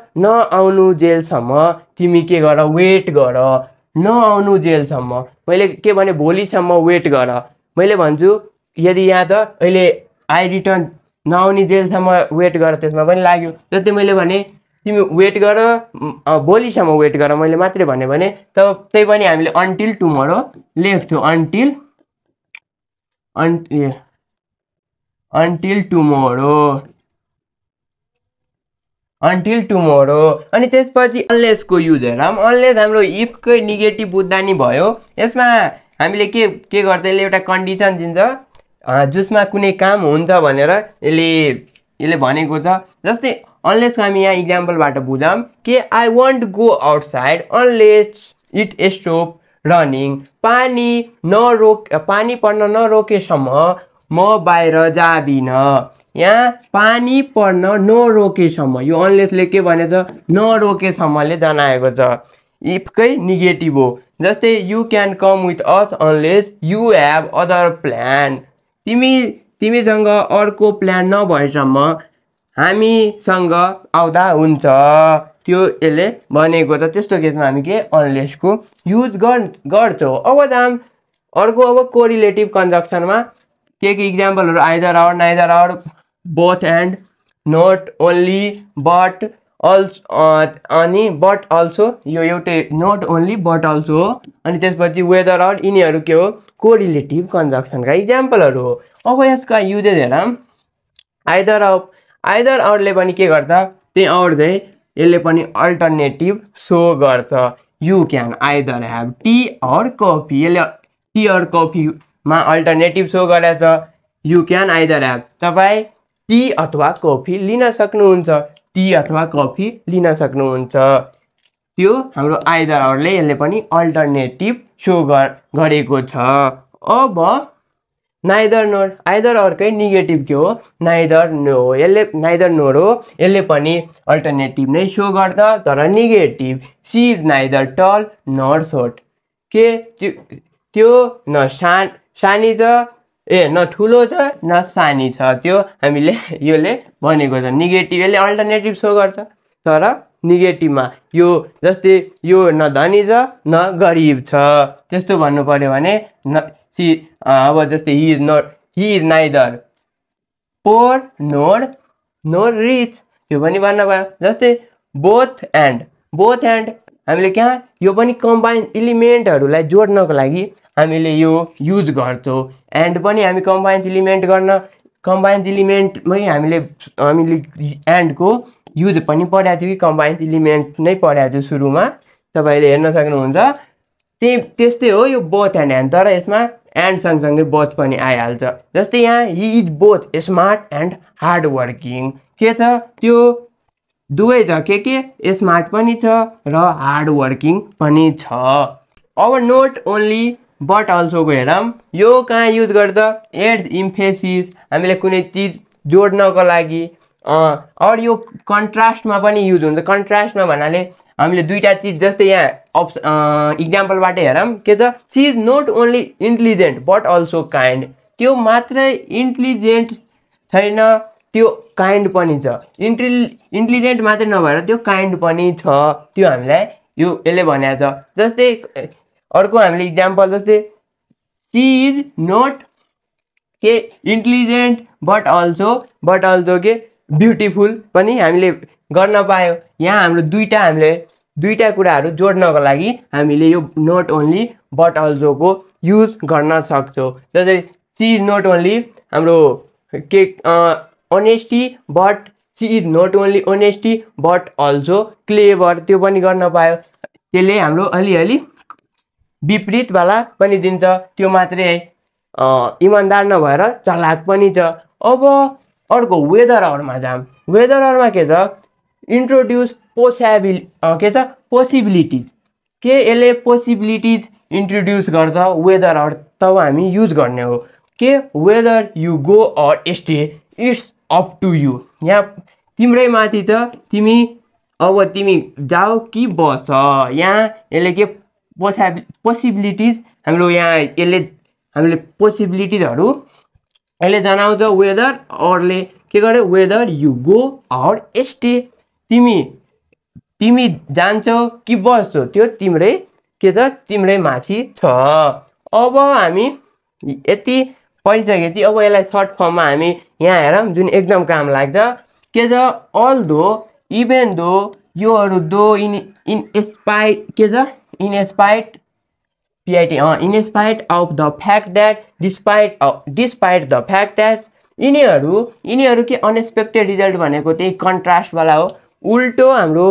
नआउनु जेलसम्म तिमी के गर, वेट गर। नआउनु जेलसम्म मैले के भने, भोलिसम्म वेट गर। मैले भन्छु यदि यहाँ त अहिले आई रिटर्न नआउने जेलसम्म वेट गर, त्यसमा पनि लाग्यो। जस्तै मैले भने तिमी वेट गर, भोलिसम्म वेट गर, मैले मात्रै भने भने तब त्यही पनि हामीले अन्टिल टुमोरो लेख्छौँ। Until until until tomorrow until tomorrow. अनि त्यसपछि अनलेसको युज हेरौँ। अनलेस हाम्रो इफकै नेगेटिभ बुझ्दा नि भयो। यसमा हामीले के के गर्छ, यसले एउटा कन्डिसन दिन्छ जसमा कुनै काम हुन्छ भनेर यसले यसले भनेको छ। जस्तै अनलेसको हामी यहाँ इक्जाम्पलबाट बुझौँ कि I won't go outside unless it stop running. पानी नरोक पानी पर्न नरोकेसम्म म बाहिर जाँदिनँ। यहाँ पानी पर्न नरोकेसम्म, यो अनलेसले के भनेछ, नरोकेसम्मले जनाएको छ। इफकै नेगेटिभ हो। जस्तै you can come with us unless you have other plan. तिमी तिमीसँग अर्को प्लान नभएसम्म हामीसँग आउँदा हुन्छ, त्यो यसले भनेको छ। त्यस्तो केसमा हामी के अनलेसको युज गर्छौँ। अब दाम अर्को अब कोरिलेटिभ कन्जक्सनमा के के इक्जाम्पलहरू, either or, neither nor, both and, not only, but also, अनि बट अल्सो, यो एउटै नट ओन्ली बट अल्सो हो। अनि त्यसपछि वेदर आवर, यिनीहरू के हो, कोरिलेटिभ कन्जक्सनका इक्जाम्पलहरू हो। अब यसका युजेस हेरौँ। आइदर आवर आइदर आवरले पनि के गर्छ, त्यही आवर चाहिँ यसले पनि अल्टरनेटिभ सो गर्छ। You can either have tea or coffee, यसले टी अर कफीमा अल्टरनेटिभ सो गरेछ। यु क्यान आइदर ह्याभ, तपाईँ टी अथवा कफी लिन सक्नुहुन्छ, टी अथवा कफी लिन सक्नुहुन्छ। त्यो हाम्रो आइदर आवरले यसले पनि अल्टरनेटिभ सो गरेको छ। अब नाइदर नोर, आइदर आवरकै नेगेटिभ के हो, नाइदर नो। यसले नाइदर नोर हो, यसले पनि अल्टरनेटिभ नै सो गर्छ तर नेगेटिभ। सी इज नाइदर टल नर सर्ट। के त्यो त्यो न सान सानी छ, ए न ठुलो छ न सानी छ, त्यो हामीले यसले भनेको छ नेगेटिभ। यसले अल्टरनेटिभ सो गर्छ। तर नेगेटिभमा यो जस्तै यो न धनी छ न गरिब छ त्यस्तो भन्नु पर्यो भने न सी अब जस्तै he is not he is neither poor nor nor rich त्यो पनि भन्न भयो। जस्तै बोथ एन्ड बोथ एन्ड हामीले कहाँ यो पनि कम्बाइन इलिमेन्टहरूलाई जोड्नको लागि हामीले यो युज गर्छौँ। एन्ड पनि हामी कम्बाइन इलिमेन्ट गर्न कम्बाइन इलिमेन्टमै हामीले हामीले एन्डको युज पनि पढाएको थियो कि कम्बाइन इलिमेन्ट नै पढाएको थियो सुरुमा तपाईँले हेर्न सक्नुहुन्छ। त्यही त्यस्तै हो यो बोथ एन्ड एन्ड तर यसमा एन्ड सँगसँगै बोथ पनि आइहाल्छ। जस्तै यहाँ he is both smart and hard working के छ त्यो दुवै छ के के स्मार्ट पनि छ र हार्ड वर्किङ पनि छ। अब नोट ओन्ली बट अल्सोको हेरौँ यो कहाँ युज गर्छ एड इम्फेसिस हामीले कुनै चिज जोड्नको लागि और यो कन्ट्रास्टमा पनि युज हुन्छ। कन्ट्रास्टमा भन्नाले हामीले दुईवटा चिज जस्तै यहाँ अप्स इक्जाम्पलबाट हेरौँ के छ she is not only intelligent but also kind त्यो मात्रै इन्टेलिजेन्ट छैन त्यो काइन्ड पनि छ। इन्टेलि इन्टेलिजेन्ट मात्रै नभएर त्यो काइन्ड पनि छ त्यो हामीलाई यो यसले भनेको छ। जस्तै अर्को हामीले इक्जाम्पल जस्तै सी इज नोट के intelligent but also but also के ब्युटिफुल पनि हामीले गर्न पायो। यहाँ हाम्रो दुईवटा हामीले दुईवटा कुराहरू जोड्नको लागि हामीले यो नोट ओन्ली बट अल्सोको युज गर्न सक्छौँ। जस्तै सी इज नोट ओन्ली हाम्रो के honesty but she is not only honesty but also clever त्यो पनि गर्न पायो। त्यसले हाम्रो अलिअलि विपरीतवाला पनि दिन्छ त्यो मात्रै इमान्दार नभएर चलाक पनि छ। अब अर्को वेदरहरूमा जाऊँ वेदरहरूमा के छ इन्ट्रोड्युस पोसाबिल के छ पोसिबिलिटिज के यसले पोसिबिलिटिज इन्ट्रोड्युस गर्छ वेदरहरू तब हामी युज गर्ने हो के whether you go or stay it's up to you यहाँ तिम्रै माथि छ तिमी अब तिमी जाऊ कि बस यहाँ यसले के पोसाबि पोसिबिलिटिज हाम्रो यहाँ यसले हामीले पोसिबिलिटिजहरू यसले जनाउँछ वेदर अरले के गर्यो whether you go or stay तिमी तिमी जान्छौ कि बस्छौ त्यो तिम्रै के छ तिम्रै माथि छ। अब हामी यति पढिसकेपछि अब यसलाई सर्ट फर्ममा हामी यहाँ हेरौँ जुन एकदम काम लाग्छ के छ अल दो इभेन दो योहरू दो इन इन स्पाइट के छ इन स्पाइट पिआइटी uh in spite of the fact that despite despite the fact that यिनीहरू यिनीहरू के अनएक्सपेक्टेड रिजल्ट भनेको त्यही कन्ट्रास्टवाला हो उल्टो हाम्रो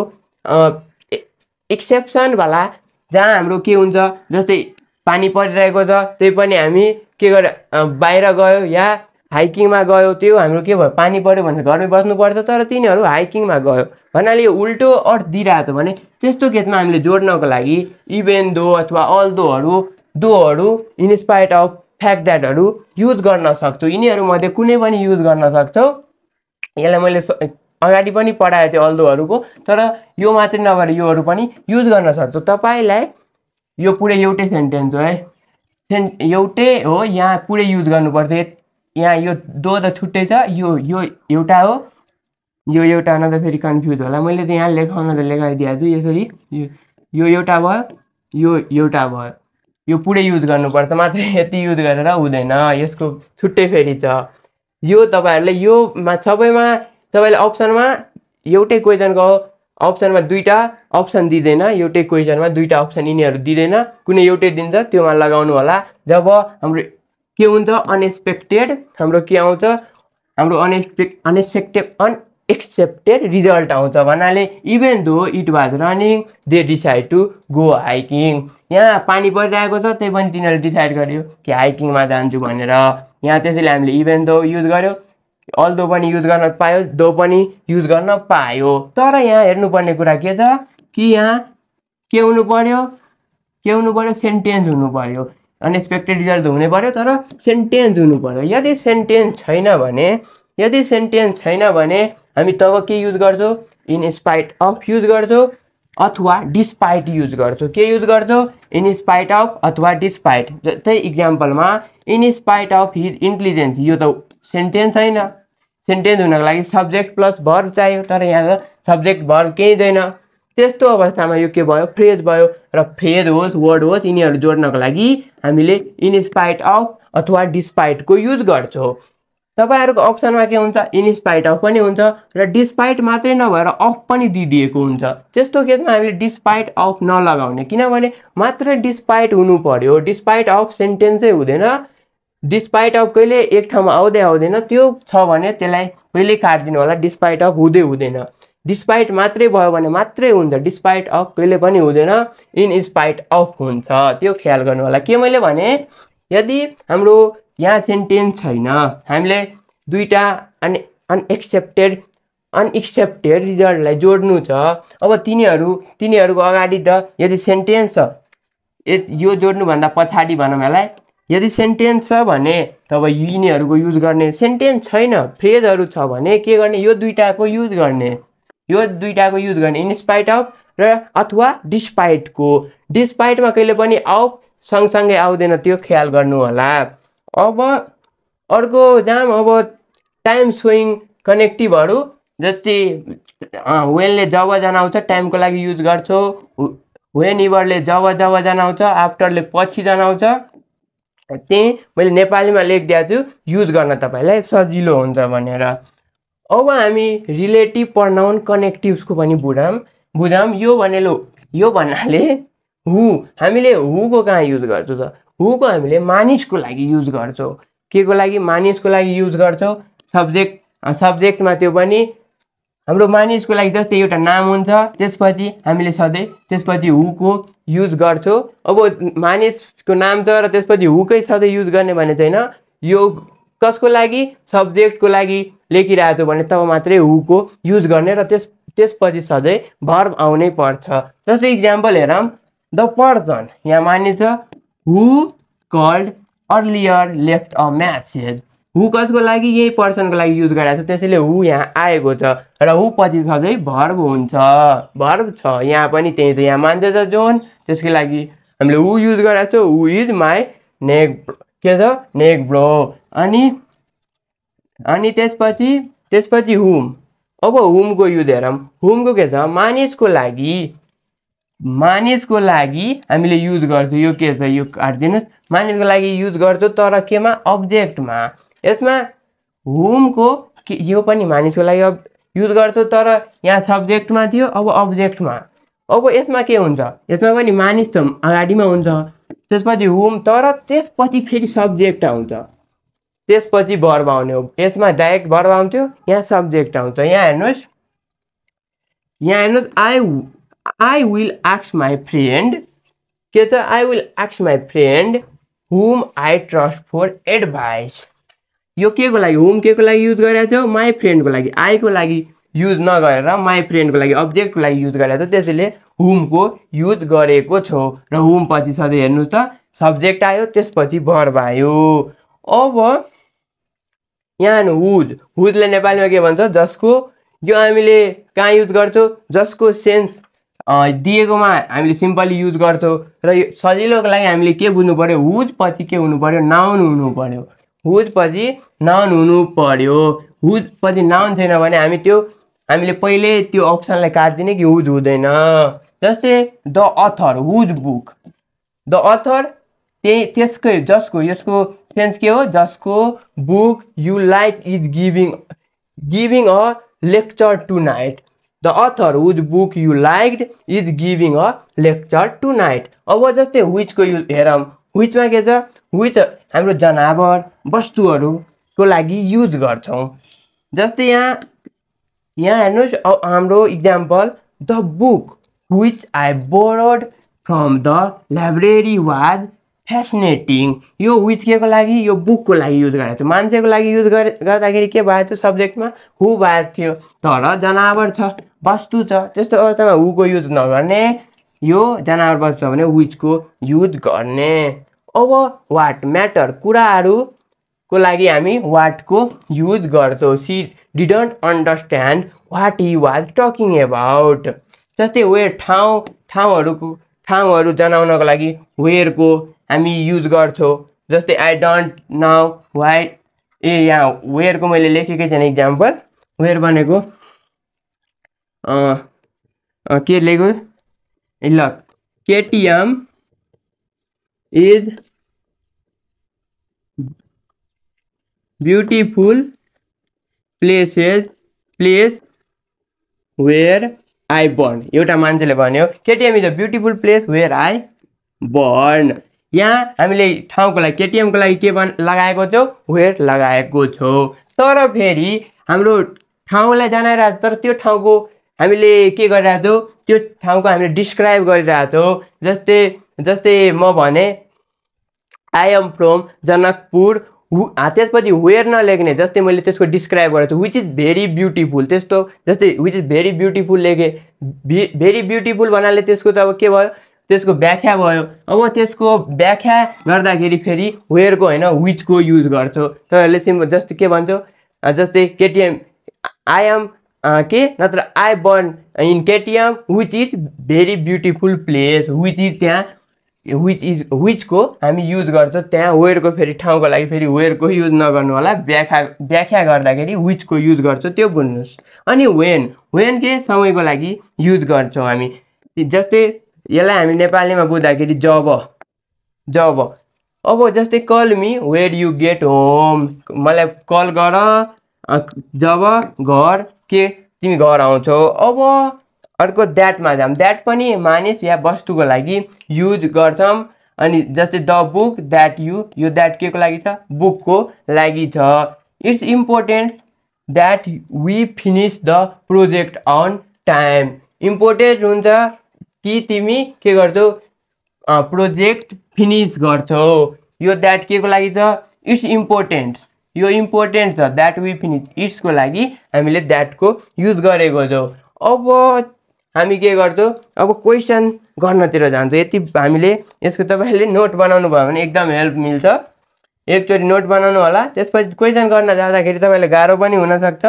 एक्सेप्सनवाला जहाँ हाम्रो के हुन्छ जस्तै पानी परिरहेको छ त्यही पनि हामी के गरे बाहिर गयो या हाइकिङमा गयो त्यो हाम्रो के भयो पानी पऱ्यो भने घरमै बस्नुपर्छ तर तिनीहरू हाइकिङमा गयो भन्नाले यो उल्टो अर्थ दिइरहेको छ भने त्यस्तो केसमा हामीले जोड्नको लागि इभेन दो अथवा अल दोहरू दोहरू इन्स्पाइट अफ फ्याक्ट द्याटहरू युज गर्न सक्छौँ यिनीहरूमध्ये कुनै पनि युज गर्न सक्छौँ। यसलाई मैले अगाडि पनि पढाएको थिएँ अल्दोहरूको तर यो मात्रै नभएर योहरू पनि युज गर्न सक्छौँ। तपाईँलाई यो पुरै एउटै सेन्टेन्स हो है सेन् एउटै हो यहाँ पुरै युज गर्नुपर्छ यहाँ यो दो त छुट्टै छ यो यो एउटा हो यो एउटा न त फेरि कन्फ्युज होला मैले त यहाँ लेखाउन त लेखाइदिएको छु यसरी यो यो एउटा भयो यो एउटा भयो यो पुरै युज गर्नुपर्छ मात्रै यति युज गरेर हुँदैन यसको छुट्टै फेरि छ। यो तपाईँहरूले यो सबैमा तपाईँले अप्सनमा एउटै क्वेसनको अप्सनमा दुईवटा अप्सन दिँदैन एउटै क्वेसनमा दुईवटा अप्सन यिनीहरू दिँदैन कुनै एउटै दिन्छ त्योमा लगाउनु होला। जब हाम्रो के हुन्छ अनएक्सपेक्टेड हाम्रो के आउँछ हाम्रो अनएक्सपेक्ट अनएक्सेप्टेड अनएक्सेप्टेड रिजल्ट आउँछ भन्नाले even though it was running they decide to go hiking यहाँ पानी परिरहेको छ त्यही पनि तिनीहरूले डिसाइड गर्यो कि हाइकिङमा जान्छु भनेर यहाँ त्यसैले हामीले इभेन दो युज गर्यो अल दो पनि युज गर्न पायो दो पनि युज गर्न पायो। तर यहाँ हेर्नुपर्ने कुरा के छ कि यहाँ के हुनु पर्यो के हुनु पर्यो सेन्टेन्स हुनु पर्यो अनएक्सपेक्टेड रिजल्ट हुनु पर्यो तर सेन्टेन्स हुनु पर्यो। यदि सेन्टेन्स छैन भने यदि सेन्टेन्स छैन भने हामी तब के युज गर्छौँ इन स्पाइट अफ युज गर्छौँ अथवा डिस्पाइट युज गर्छौँ के युज गर्छौँ इन स्पाइट अफ अथवा डिस्पाइट। जस्तै इक्जाम्पलमा in spite of his intelligence यो त सेन्टेन्स छैन सेन्टेन्स हुनको लागि सब्जेक्ट प्लस भर्ब चाहियो तर यहाँ त सब्जेक्ट भर्ब केही छैन। त्यस्तो अवस्थामा यो के भयो फ्रेज भयो र फ्रेज होस् वर्ड होस् यिनीहरू जोड्नको लागि हामीले इन स्पाइट अफ अथवा डिस्पाइटको युज गर्छौँ। तपाईहरुको अप्सनमा के हुन्छ इन स्पाइट अफ पनि हुन्छ र डिस्पाइट मात्रै नभएर अफ पनि दिइदिएको हुन्छ। त्यस्तो केसमा हामीले डिस्पाइट अफ नलगाउने किनभने मात्र डिस्पाइट हुनु पर्यो। डिस्पाइट अफ सेन्टेन्सै हुँदैन। डिस्पाइट अफ कहिले एक ठाउँमा आउँदै आउँदैन त्यो छ भने त्यसलाई कहिले काट्दिनु होला। डिस्पाइट अफ हुँदै हुँदैन। डिस्पाइट मात्रै भयो भने मात्रै हुन्छ। डिस्पाइट अफ कहिले पनि हुँदैन। इन स्पाइट अफ हुन्छ। त्यो ख्याल गर्नु होला। के मैले भने यदि हाम्रो यहाँ सेन्टेन्स छैन हामीले दुईटा अन अनएक्सेप्टेड अनएक्सेप्टेड रिजल्टलाई जोड्नु छ। अब तिनीहरू तिनीहरूको अगाडि त यदि सेन्टेन्स छ यो जोड्नुभन्दा पछाडि भनौँ यसलाई यदि सेन्टेन्स छ भने तब यिनीहरूको युज गर्ने। सेन्टेन्स छैन फ्रेजहरू छ भने के गर्ने यो दुईटाको युज गर्ने यो दुईटाको युज गर्ने इन स्पाइट अफ र अथवा डिस्पाइटको। डिस्पाइटमा कहिले पनि अफ सँगसँगै आउँदैन त्यो ख्याल गर्नु होला। अब अर्को जाम अब टाइम सोइङ कनेक्टिभहरू जस्तै वेनले जब जनाउँछ टाइमको लागि युज गर्छौँ। वेन इभरले जब जब जनाउँछ आफ्टरले पछि जनाउँछ। त्यही मैले नेपालीमा लेखिदिएको छु युज गर्न तपाईँलाई सजिलो हुन्छ भनेर। अब हामी रिलेटिभ प्रनाउन कनेक्टिभ्सको पनि बुझौँ बुझौँ यो भनेलो यो भन्नाले हु हामीले हुको कहाँ युज गर्छौँ त हुको हामीले मानिसको लागि युज गर्छौँ। के को लागि मानिसको लागि युज गर्छौँ। सब्जेक्ट सब्जेक्टमा त्यो पनि हाम्रो मानिसको लागि जस्तै एउटा नाम हुन्छ त्यसपछि हामीले सधैँ त्यसपछि हुको युज गर्छौँ। अब मानिसको नाम छ र त्यसपछि हुकै सधैँ युज गर्ने भने छैन। यो कसको लागि सब्जेक्टको लागि लेखिरहेको छु भने तब मात्रै हुको युज गर्ने र त्यस त्यसपछि सधैँ भर्ब आउनै पर्छ। जस्तै इक्जाम्पल हेरौँ द पर्सन यहाँ मानिस who called earlier left a message. Who कसको लागि यही पर्सनको लागि युज गरेको छ त्यसैले हु यहाँ आएको छ र हु पछि सधैँ भर्ब हुन्छ। भर्ब छ यहाँ पनि त्यही त यहाँ मान्छे छ जोन त्यसको लागि हामीले हु युज गरेको छौँ। हु इज माई नेक के छ नेक ब्रो अनि अनि त्यसपछि त्यसपछि हुम। अब हुमको युज हेरौँ हुमको के छ मानिसको लागि मानिसको लागि हामीले युज गर्छौँ। यो के छ यो काटिदिनुहोस् मानिसको लागि युज गर्छौँ तर केमा अब्जेक्टमा। यसमा हुमको यो पनि मानिसको लागि युज गर्छौँ तर यहाँ सब्जेक्टमा थियो अब अब्जेक्टमा। अब यसमा के हुन्छ यसमा पनि मानिस त अगाडिमा हुन्छ त्यसपछि हुम तर त्यसपछि फेरि सब्जेक्ट आउँछ त्यसपछि भर्ब आउने हो। यसमा डाइरेक्ट भर्ब आउँथ्यो यहाँ सब्जेक्ट आउँछ। यहाँ हेर्नुहोस् यहाँ हेर्नुहोस् I I will ask my friend के छ I will ask my friend whom I trust for advice. यो के को लागि हुम के को लागि युज गरेको थियो माई फ्रेन्डको लागि आईको लागि युज नगरेर माई फ्रेन्डको लागि अब्जेक्टको लागि युज गरेको थियो त्यसैले हुमको युज गरेको छौँ र हुम पछि सधैँ हेर्नु त सब्जेक्ट आयो त्यसपछि भर्ब आयो। अब यहाँ हुज हुजले नेपालीमा के भन्छ जसको यो हामीले कहाँ युज गर्छौँ जसको सेन्स दिएकोमा हामीले सिम्पली युज गर्छौँ र यो सजिलोको लागि हामीले के बुझ्नु पर्यो हुज पछि के हुनु पर्यो नाउन हुनु पर्यो। हुज पछि नाउन हुनु पर्यो। हुज पछि नाउन छैन भने हामी त्यो हामीले पहिले त्यो अप्सनलाई काट्दिने कि हुज हुँदैन। जस्तै the author whose book the author त्यही त्यसकै जसको यसको सेन्स के हो जसको book you like is giving giving a lecture tonight. The author whose book you liked is giving a lecture tonight. अब जस्तै विचको युज हेरौँ विचमा के छ विच हाम्रो जनावर वस्तुहरूको लागि युज गर्छौँ। जस्तै यहाँ यहाँ हेर्नुहोस् हाम्रो example the book which I borrowed from the library was fascinating. यो विच के को लागि यो बुकको लागि युज गरेको छ। मान्छेको लागि युज गर्दाखेरि के भएको थियो सब्जेक्टमा हु भएको थियो तर जनावर छ वस्तु छ त्यस्तो अवस्थामा हुको युज नगर्ने यो जनावर वस्तु छ भने विचको युज गर्ने। अब वाट म्याटर कुराहरूको लागि हामी वाटको युज गर्छौँ। She didn't understand what he was talking about. जस्तै वेयर ठाउँ ठाउँहरूको ठाउँहरू जनाउनको लागि वेयरको हामी युज गर्छौँ। जस्तै I don't know why a यहाँ वेयरको मैले लेखेकै थिएन इक्जाम्पल वेयर भनेको के लेख्यो ल KTM is beautiful places place where I born. एउटा मान्छेले भन्यो KTM is a beautiful place where I born. यहाँ हामीले ठाउँको लागि केटीएमको लागि के भन् लगाएको छौँ वेयर लगाएको छौँ। तर फेरि हाम्रो ठाउँलाई जनाइरहेको छ तर त्यो ठाउँको हामीले के गरिरहेको छौँ त्यो ठाउँको हामीले डिस्क्राइब गरिरहेको छौँ। जस्तै जस्तै म भने आई एम फ्रम जनकपुर त्यसपछि वेयर नलेख्ने जस्तै मैले त्यसको डिस्क्राइब गरेको छु विच इज भेरी ब्युटिफुल त्यस्तो जस्तै विच इज भेरी ब्युटिफुल लेखेँ भेरी ब्युटिफुल भन्नाले त्यसको त अब के भयो त्यसको व्याख्या भयो। अब त्यसको व्याख्या गर्दाखेरि फेरि वेयरको होइन विचको युज गर्छौँ। तपाईँहरूले सिम्पल जस्तै के भन्छौँ जस्तै केटीएम आई एम के नत्र I born in KTM which is very beautiful place which is त्यहाँ विच इज विचको हामी युज गर्छौँ त्यहाँ वेयरको फेरि ठाउँको लागि फेरि वेयरको युज नगर्नु होला व्याख्या व्याख्या गर्दाखेरि विचको युज गर्छौँ त्यो बुझ्नुहोस्। अनि वेन वेन के समयको लागि युज गर्छौँ हामी जस्तै यसलाई हामी नेपालीमा बुझ्दाखेरि जब जब अब जस्तै call me where you get home मलाई कल गर जब घर के तिमी घर आउँछौ। अब अर्को द्याटमा जाऊँ द्याट पनि मानिस या वस्तुको लागि युज गर्छौँ। अनि जस्तै द बुक द्याट यु यो द्याट के को लागि छ बुकको लागि छ। It's important that we finish the project on time important हुन्छ कि तिमी के गर्छौ प्रोजेक्ट फिनिस गर्छौ। यो द्याट के को लागि छ इट्स इम्पोर्टेन्ट यो इम्पोर्टेन्ट छ द्याट वी फिनिस इट्सको लागि हामीले द्याटको युज गरेको छौँ। अब हामी के गर्छौँ अब क्वेसन गर्नतिर जान्छौँ। यति हामीले यसको तपाईँले नोट बनाउनु भयो भने एकदम हेल्प मिल्छ एकचोटि नोट बनाउनु होला। त्यसपछि क्वेसन गर्न जाँदाखेरि तपाईँलाई गाह्रो पनि हुनसक्छ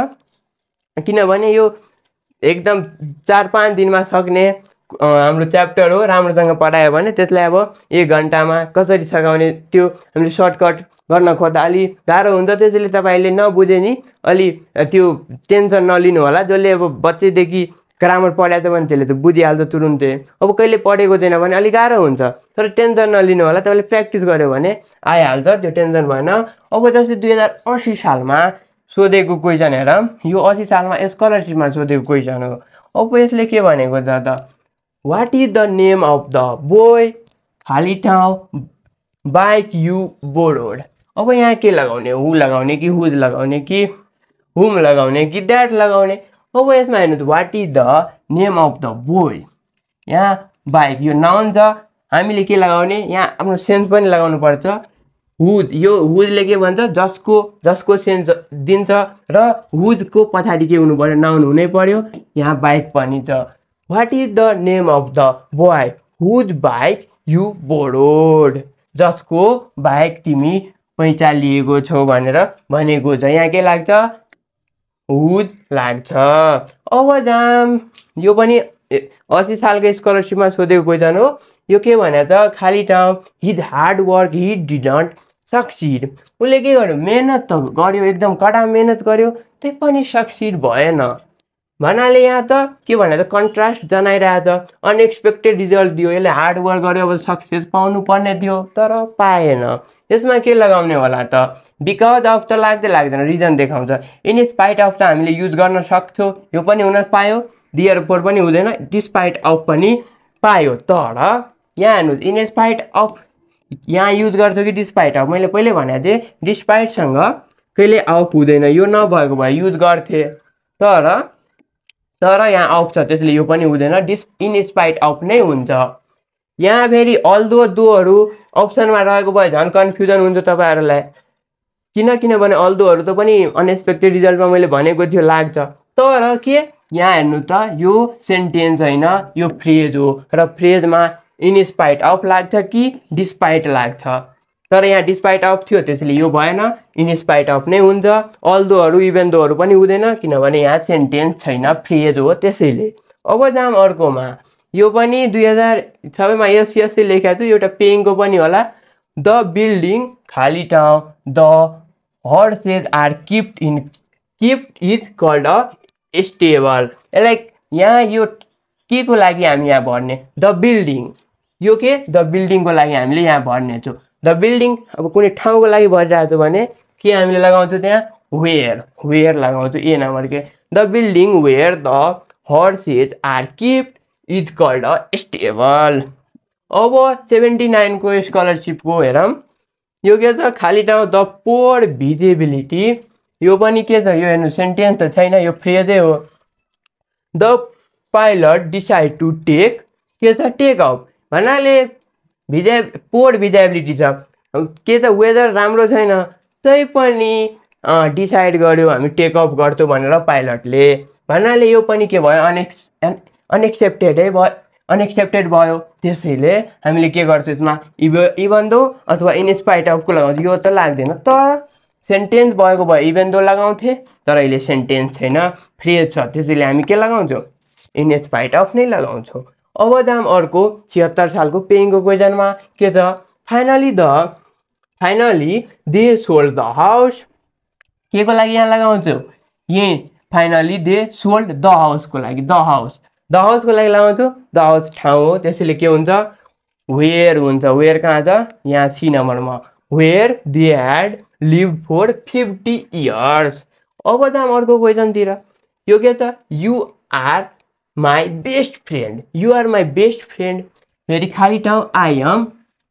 किनभने यो एकदम चार पाँच दिनमा सक्ने हाम्रो च्याप्टर हो। राम्रोसँग पढायो भने त्यसलाई अब एक घन्टामा कसरी सघाउने त्यो हामीले सर्टकट गर्न खोज्दा अलि गाह्रो हुन्छ। त्यसैले तपाईँले नबुझे नि अलि त्यो टेन्सन नलिनु होला। जसले अब बच्चैदेखि ग्रामर पढाएको छ भने त्यसले त बुझिहाल्छ तुरुन्तै। अब कहिले पढेको छैन भने अलिक गाह्रो हुन्छ तर टेन्सन नलिनु होला तपाईँले प्र्याक्टिस गर्यो भने आइहाल्छ त्यो टेन्सन भएन। अब जस्तै दुई हजार असी सालमा सोधेको क्वेसन हेर यो असी सालमा स्कलरसिपमा सोधेको क्वेसन हो। अब यसले के भनेको छ त what is the name of the boy खाली ठाउँ बाइक यु बोरोड। अब यहाँ के लगाउने हु लगाउने कि हुज लगाउने कि हुम लगाउने कि द्याट लगाउने। अब यसमा हेर्नु त what is the name of the boy यहाँ बाइक यो नाउन छ हामीले के लगाउने यहाँ आफ्नो सेन्स पनि लगाउनु पर्छ। हुज यो हुजले के भन्छ जसको जसको सेन्स दिन्छ र हुजको पछाडि के हुनु पर्यो नाउन हुनै पर्यो। यहाँ बाइक पनि छ what is the name of the boy whose bike you borrowed जसको बाइक तिमी पैसा लिएको छौ भनेर भनेको छ। यहाँ के लाग्छ हुज लाग्छ। अब जाम यो पनि असी सालको स्कलरसिपमा सोधेको क्वेसन हो। यो के भने त खाली ठाउँ his hard work he didn't succeed उसले के गर्यो मेहनत त गर्यो एकदम कडा मेहनत गर्यो त्यही पनि सक्सिड भएन भन्नाले यहाँ त के भने त कन्ट्रास्ट जनाइरहेको छ अनएक्सपेक्टेड रिजल्ट दियो। यसले हार्ड वर्क गर्यो अब सक्सेस पाउनु पर्ने थियो तर पाएन। यसमा के लगाउने होला त बिकज अफ त लाग्दै लाग्दैन रिजन देखाउँछ। इन स्पाइट अफ त हामीले युज गर्न सक्छौँ यो पनि हुन पायो दियर फोर पनि हुँदैन डिस्पाइट अफ पनि पायो। तर यहाँ हेर्नुहोस् इन स्पाइट अफ यहाँ युज गर्छ कि डिस्पाइट अफ मैले पहिले भनेको थिएँ डिस्पाइटसँग कहिले अफ हुँदैन यो नभएको भए युज गर्थेँ तर तर यहाँ अफ छ त्यसले यो पनि हुँदैन डिस इन स्पाइट अफ नै हुन्छ। यहाँ फेरि अल्दो दोहरू अप्सनमा रहेको भए झन् कन्फ्युजन हुन्छ तपाईँहरूलाई किन किनभने अल्दोहरू त पनि अनएक्सपेक्टेड रिजल्टमा मैले भनेको थियो लाग्छ। तर के यहाँ हेर्नु त यो सेन्टेन्स होइन यो फ्रेज हो र फ्रेजमा इन स्पाइट अफ लाग्छ कि डिस्पाइट लाग्छ तर यहाँ डिस्पाइट अफ थियो त्यसले यो भएन इन स्पाइट अफ नै हुन्छ। अल्दोहरू इभेन दोहरू पनि हुँदैन किनभने यहाँ सेन्टेन्स छैन फ्रेज हो त्यसैले। अब जाम अर्कोमा यो पनि दुई हजार सबैमा यस यसै लेखेको छु एउटा पेइङको पनि होला द बिल्डिङ खाली ठाउँ the horses are kept in kept is called a stable. यसलाई यहाँ यो के को लागि हामी यहाँ भर्ने द बिल्डिङ यो के द बिल्डिङको लागि हामीले यहाँ भर्नेछौँ द बिल्डिङ अब कुनै ठाउँको लागि भरिरहेको छ भने के हामीले लगाउँछौँ त्यहाँ वेयर वेयर लगाउँछौँ ए नम्बर के the building where the horses are kept is called a stable. अब सेभेन्टी नाइनको स्कलरसिपको हेरौँ यो के छ खाली ठाउँ द पोर भिजिबिलिटी यो पनि के छ यो हेर्नु सेन्टेन्स त छैन यो फ्रेजै हो the pilot decide to take के छ टेक अफ भन्नाले भिजा पोर भिजाबिलिटी छ के छ वेदर राम्रो छैन तै पनि डिसाइड गर्यो हामी टेक अफ गर्छौँ भनेर पाइलटले भन्नाले यो पनि के भयो अनएक्स अनएक्सेप्टेडै भयो अनएक्सेप्टेड भयो त्यसैले हामीले के गर्छौँ यसमा इभ इभन दो अथवा इन स्पाइट अफको लगाउँछौँ यो त लाग्दैन तर सेन्टेन्स भएको भए इभन दो लगाउँथे तर अहिले सेन्टेन्स छैन फ्रेज छ त्यसैले हामी के लगाउँछौँ इन स्पाइट अफ नै लगाउँछौँ। अब दाम अर्को छिहत्तर सालको पेइङको क्वेसनमा के छ finally the finally they sold the house के को लागि यहाँ लगाउँछौँ यही फाइनली दे सोल्ड द हाउसको लागि द हाउस द हाउसको लागि लगाउँछौँ द हाउस ठाउँ हो त्यसैले के हुन्छ वेयर हुन्छ वेयर कहाँ छ यहाँ सी नम्बरमा where they had live for fifty years. अब दाम अर्को क्वेसनतिर यो के छ you are my best friend you are my best friend फेरि खाली ठाउँ I am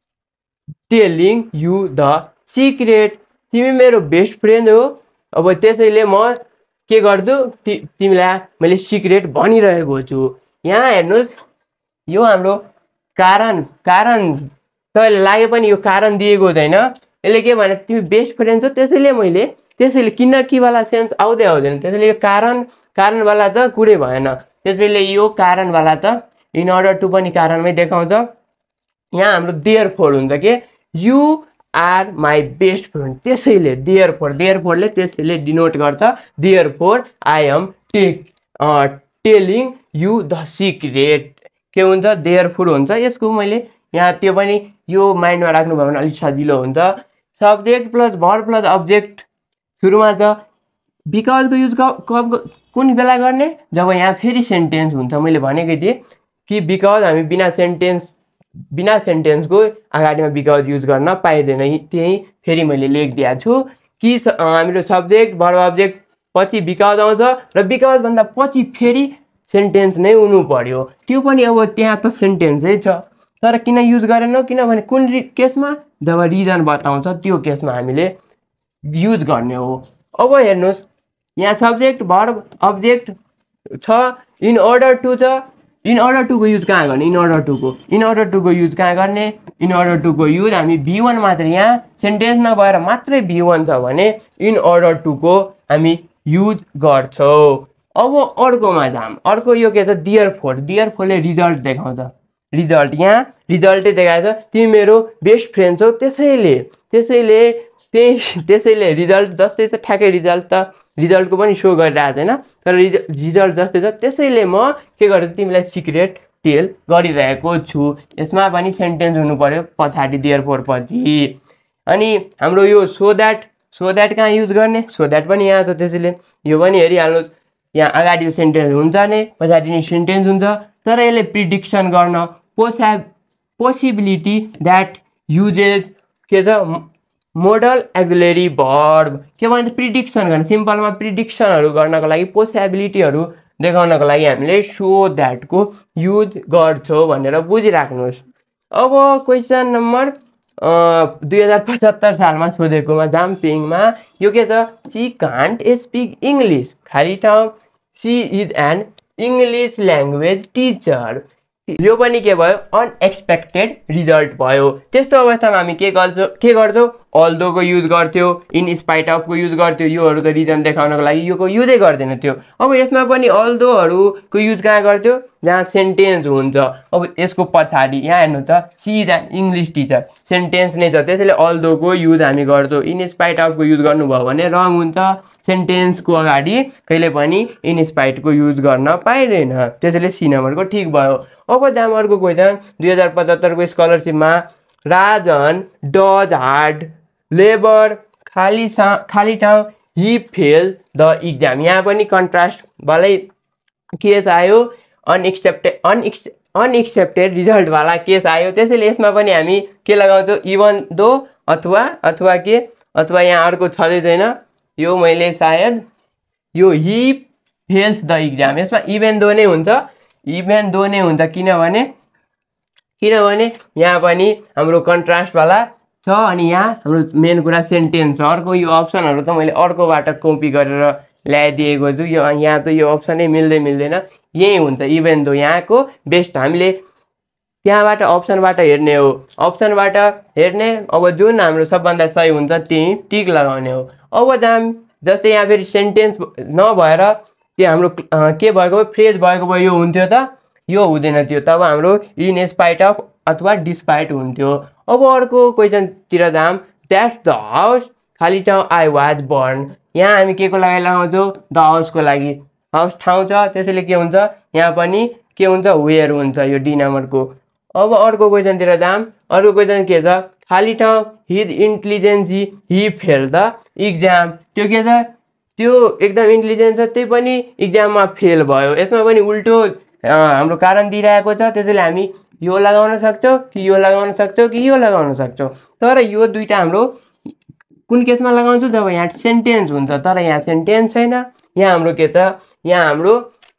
telling you the secret तिमी मेरो बेस्ट फ्रेन्ड हो अब त्यसैले म के गर्छु ति तिमीलाई मैले सिक्रेट भनिरहेको छु। यहाँ हेर्नुहोस् यो हाम्रो कारण कारण तपाईँलाई लागे पनि यो कारण दिएको हुँदैन यसले के भने तिमी बेस्ट फ्रेन्ड छौ त्यसैले मैले त्यसैले किनकीवाला सेन्स आउँदै आउँदैन त्यसैले यो कारण कारणवाला त कुरै भएन त्यसैले यो कारणवाला त इन अर्डर टु पनि कारणमै देखाउँछ। यहाँ हाम्रो देयर फोर हुन्छ के you are my best friend त्यसैले देयर फोर देयर फोरले त्यसैले डिनोट गर्छ therefore I am take telling you the secret के हुन्छ देयर फोर हुन्छ यसको मैले यहाँ त्यो पनि यो माइन्डमा राख्नुभयो भने अलिक सजिलो हुन्छ। Subject plus verb plus object सुरुमा त बिकजको युज कब कुन बेला गर्ने जब यहाँ फेरि सेन्टेन्स हुन्छ मैले भनेकै थिएँ कि बिकज हामी बिना सेन्टेन्स बिना सेन्टेन्सको अगाडिमा बिकज युज गर्न पाइँदैन त्यही फेरि मैले लेखिदिएको छु कि हाम्रो सब्जेक्ट भर्ब अब्जेक्ट पछि बिकज आउँछ र बिकजभन्दा पछि फेरि सेन्टेन्स नै हुनु पर्यो त्यो पनि अब त्यहाँ त सेन्टेन्सै छ तर किन युज गरेनौँ किनभने कुन केसमा जब रिजन बताउँछ त्यो केसमा हामीले युज गर्ने हो। अब हेर्नुहोस् यहाँ सब्जेक्ट भर्ब अब्जेक्ट छ इन अर्डर टु छ इन अर्डर टुको युज कहाँ गर्ने इन अर्डर टुको इन अर्डर टुको युज कहाँ गर्ने इन अर्डर टुको युज हामी भी वान मात्र यहाँ सेन्टेन्स नभएर मात्रै भी वान छ भने इन अर्डर टुको हामी युज गर्छौँ। अब अर्कोमा जाम अर्को यो के छ डियर फोर डियर फोरले रिजल्ट देखाउँछ रिजल्ट यहाँ रिजल्टै देखाएको छ तिमी मेरो बेस्ट फ्रेन्ड छौ त्यसैले त्यसैले त्यही त्यसैले रिजल्ट जस्तै छ ठ्याक्कै रिजल्ट त रिजल्टको पनि सो गरिरहेको छैन तर रिज रिजल्ट जस्तै छ त्यसैले म के गर्छु तिमीलाई सिक्रेट टेल गरिरहेको छु यसमा पनि सेन्टेन्स हुनु पर्यो पछाडि डियर फोर पछि। अनि हाम्रो यो सो द्याट सो द्याट कहाँ युज गर्ने सो द्याट पनि यहाँ छ त्यसैले यो पनि हेरिहाल्नुहोस् यहाँ अगाडि सेन्टेन्स हुन्छ नै पछाडि नि सेन्टेन्स हुन्छ तर यसले प्रिडिक्सन गर्न पोसा पोसिबिलिटी द्याट युजेज के छ मोडल एक्जुलेरी भर्ब के भन्छ प्रिडिक्सन गर्ने सिम्पलमा प्रिडिक्सनहरू गर्नको लागि पोसिबिलिटीहरू देखाउनको लागि हामीले सो द्याटको युज गर्छौँ भनेर बुझिराख्नुहोस्। अब क्वेसन नम्बर दुई हजार पचहत्तर सालमा सोधेकोमा जाम्पिङमा यो के छ सी कान्ट स्पिक इङ्ग्लिस खाली ठाउँ she is an English language teacher यो पनि के भयो अनएक्सपेक्टेड रिजल्ट भयो त्यस्तो अवस्थामा हामी के गर्छौँ के गर्छौँ अल्दोको युज गर्थ्यो इन स्पाइट अफको युज गर्थ्यो योहरू त रिजन देखाउनको लागि योको युजै गर्दैन थियो। अब यसमा पनि अल्दोहरूको युज कहाँ गर्थ्यो जहाँ सेन्टेन्स हुन्छ अब यसको पछाडि यहाँ हेर्नु त she is an English teacher sentence नै छ त्यसैले अल्दोको युज हामी गर्छौँ इन स्पाइट अफको युज गर्नुभयो भने रङ हुन्छ सेन्टेन्सको अगाडि कहिले पनि इन स्पाइटको युज गर्न पाइँदैन त्यसैले सी नम्बरको ठिक भयो। अब दामरको क्वेसन दुई हजार पचहत्तरको स्कलरसिपमा राजन डज हार्ड लेबर खाली सा खाली ठाउँ हि फेल द इक्जाम यहाँ पनि कन्ट्रास्ट वालै केस आयो, अनएक्सेप्टेड अनएक्स अनएक्सेप्टेड रिजल्टवाला केस आयो, त्यसैले यसमा पनि हामी के लगाउँछौँ, इभन दो अथवा अथवा के अथवा यहाँ अर्को छँदै छैन, यो मैले सायद यो हि फेल्स द इक्जाम, यसमा इभेन दो नै हुन्छ, इभेन दो नै हुन्छ किनभने किनभने यहाँ पनि हाम्रो कन्ट्रास्टवाला छ अनि यहाँ हाम्रो मेन कुरा सेन्टेन्स छ। अर्को यो अप्सनहरू त मैले अर्कोबाट कपी गरेर ल्याइदिएको छु, यो यहाँ त यो अप्सनै मिल्दै मिल्दैन, यही हुन्छ इभेन दो यहाँको बेस्ट। हामीले त्यहाँबाट अप्सनबाट हेर्ने हो, अप्सनबाट हेर्ने, अब जुन हाम्रो सबभन्दा सही हुन्छ त्यही टिक लगाउने हो। अब दाम जस्तै यहाँ फेरि सेन्टेन्स नभएर त्यो हाम्रो के भएको भए, फ्रेज भएको भए यो हुन्थ्यो त, यो हुँदैन थियो, तब हाम्रो इन स्पाइट अफ अथवा डिस्पाइट हुन्थ्यो। अब अर्को क्वेसनतिर जाम, द्याट्स द हाउस खाली ठाउँ आई वाज बर्न, यहाँ हामी के को लागि लगाउँछौँ, द हाउसको लागि, हाउस ठाउँ छ त्यसैले के हुन्छ, यहाँ पनि के हुन्छ, वेयर हुन्छ यो डी नम्बरको। अब अर्को क्वेसनतिर जाम, अर्को क्वेसन के छ, खाली ठाउँ his intelligency he fail the exam, त्यो के छ, त्यो एकदम इन्टेलिजेन्स छ त्यही पनि इक्जाममा फेल भयो, यसमा पनि उल्टो हाम्रो कारण दिइरहेको छ, त्यसैले हामी यो लगाउन सक्छौँ कि यो लगाउन सक्छौँ कि यो लगाउन सक्छौँ, तर यो दुईवटा हाम्रो कुन केसमा लगाउँछौँ, जब यहाँ सेन्टेन्स हुन्छ, तर यहाँ सेन्टेन्स छैन, यहाँ हाम्रो के छ, यहाँ हाम्रो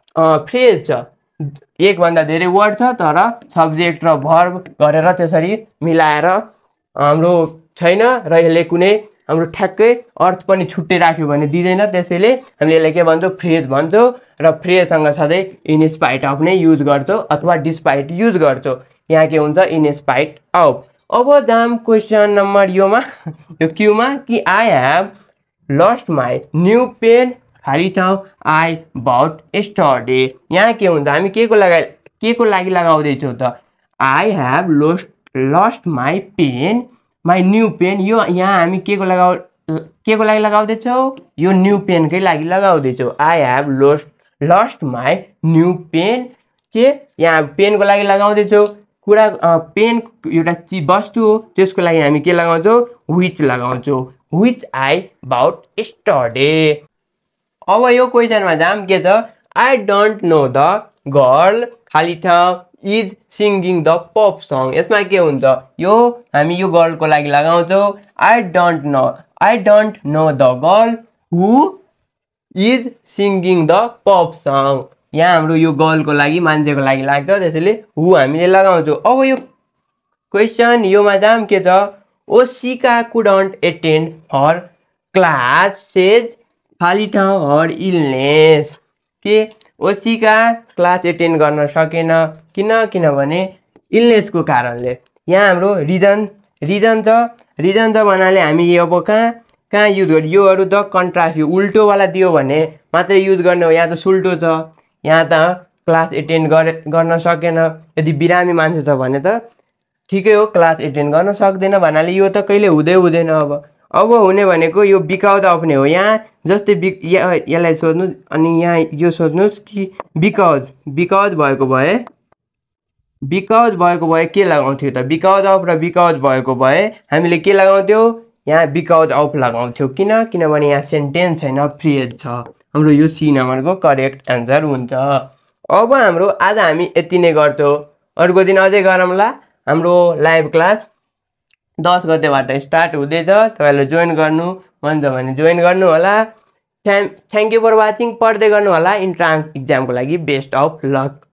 फ्रेज छ, एकभन्दा धेरै वर्ड छ तर सब्जेक्ट र भर्ब गरेर त्यसरी मिलाएर हाम्रो छैन र यसले कुनै हाम्रो ठ्याक्कै अर्थ पनि छुट्टै राख्यो भने दिँदैन, त्यसैले हामीले यसलाई के भन्छौँ, फ्रेज भन्छौँ र फ्रेजसँग सधैँ इन स्पाइट अफ नै युज गर्छौँ अथवा डिस्पाइट युज गर्छौँ, यहाँ के हुन्छ, इन स्पाइट अफ। अब जाम क्वेसन नम्बर योमा यो क्यूमा कि I have lost my new pen खाली ठाउँ आई बाउट यस्टरडे, यहाँ के हुन्छ, हामी के को लागि के को लागि लगाउँदैछौँ त, I have lost lost my pen my new pen, यो यहाँ हामी के को लगाउ के को लागि लगाउँदैछौँ, यो न्यू पेनकै लागि लगाउँदैछौँ, I have lost lost my new pen, के यहाँ पेनको लागि लगाउँदैछौँ, कुरा पेन एउटा चिज वस्तु हो त्यसको लागि हामी के लगाउँछौँ, विच लगाउँछौँ, विच आई बाउट यस्टरडे। अब यो क्वेसनमा जाम के छ, I don't know the girl खाली ठाउँ is singing the pop song, यसमा के हुन्छ, यो हामी यो गर्लको लागि लगाउँछौँ, I don't know I don't know the girl who is singing the pop song, यहाँ हाम्रो यो गर्लको लागि मान्छेको लागि लाग्छ, त्यसैले हु हामीले लगाउँछौँ। अब यो क्वेसन योमा जाम के छ, Osika couldn't attend her classes खाली ठाउँ हर इलनेस, के ओसिका क्लास एटेन्ड गर्न सकेन किन, किनभने इलनेसको कारणले, यहाँ हाम्रो रिजन रिजन छ, रिजन छ भन्नाले हामी अब कहाँ कहाँ युज गर्यो, योहरू द कन्ट्रास्ट यो उल्टोवाला दियो भने मात्रै युज गर्ने हो, यहाँ त सुल्टो छ, यहाँ त क्लास एटेन्ड गरे गर्न सकेन, यदि बिरामी मान्छे छ भने त ठिकै हो, क्लास एटेन्ड गर्न सक्दैन भन्नाले यो त कहिले हुँदै हुँदैन। अब अब हुने भनेको यो बिकाउज अफ नै हो, यहाँ जस्तै बि यसलाई सोध्नु अनि यहाँ यो सोध्नुहोस् कि बिकाउज बिकाउज भएको भए बिकाउज भएको भए के लगाउँथ्यो त, बिकाउज अफ र बिकाउज भएको भए हामीले के लगाउँथ्यौँ, यहाँ बिकाउज अफ लगाउँथ्यौँ, किन, किनभने यहाँ सेन्टेन्स छैन, फ्रेज छ, हाम्रो यो सी नम्बरको करेक्ट एन्सर हुन्छ। अब हाम्रो आज हामी यति नै गर्छौँ, अर्को दिन अझै गरौँला, हाम्रो लाइभ क्लास दस गतेबाट स्टार्ट हुँदैछ, तपाईँलाई जोइन गर्नु भन्छ भने जोइन गर्नु होला। Thank thank you for watching, पढ्दै गर्नु होला, इन्ट्रान्स इक्जामको लागि बेस्ट अफ लक।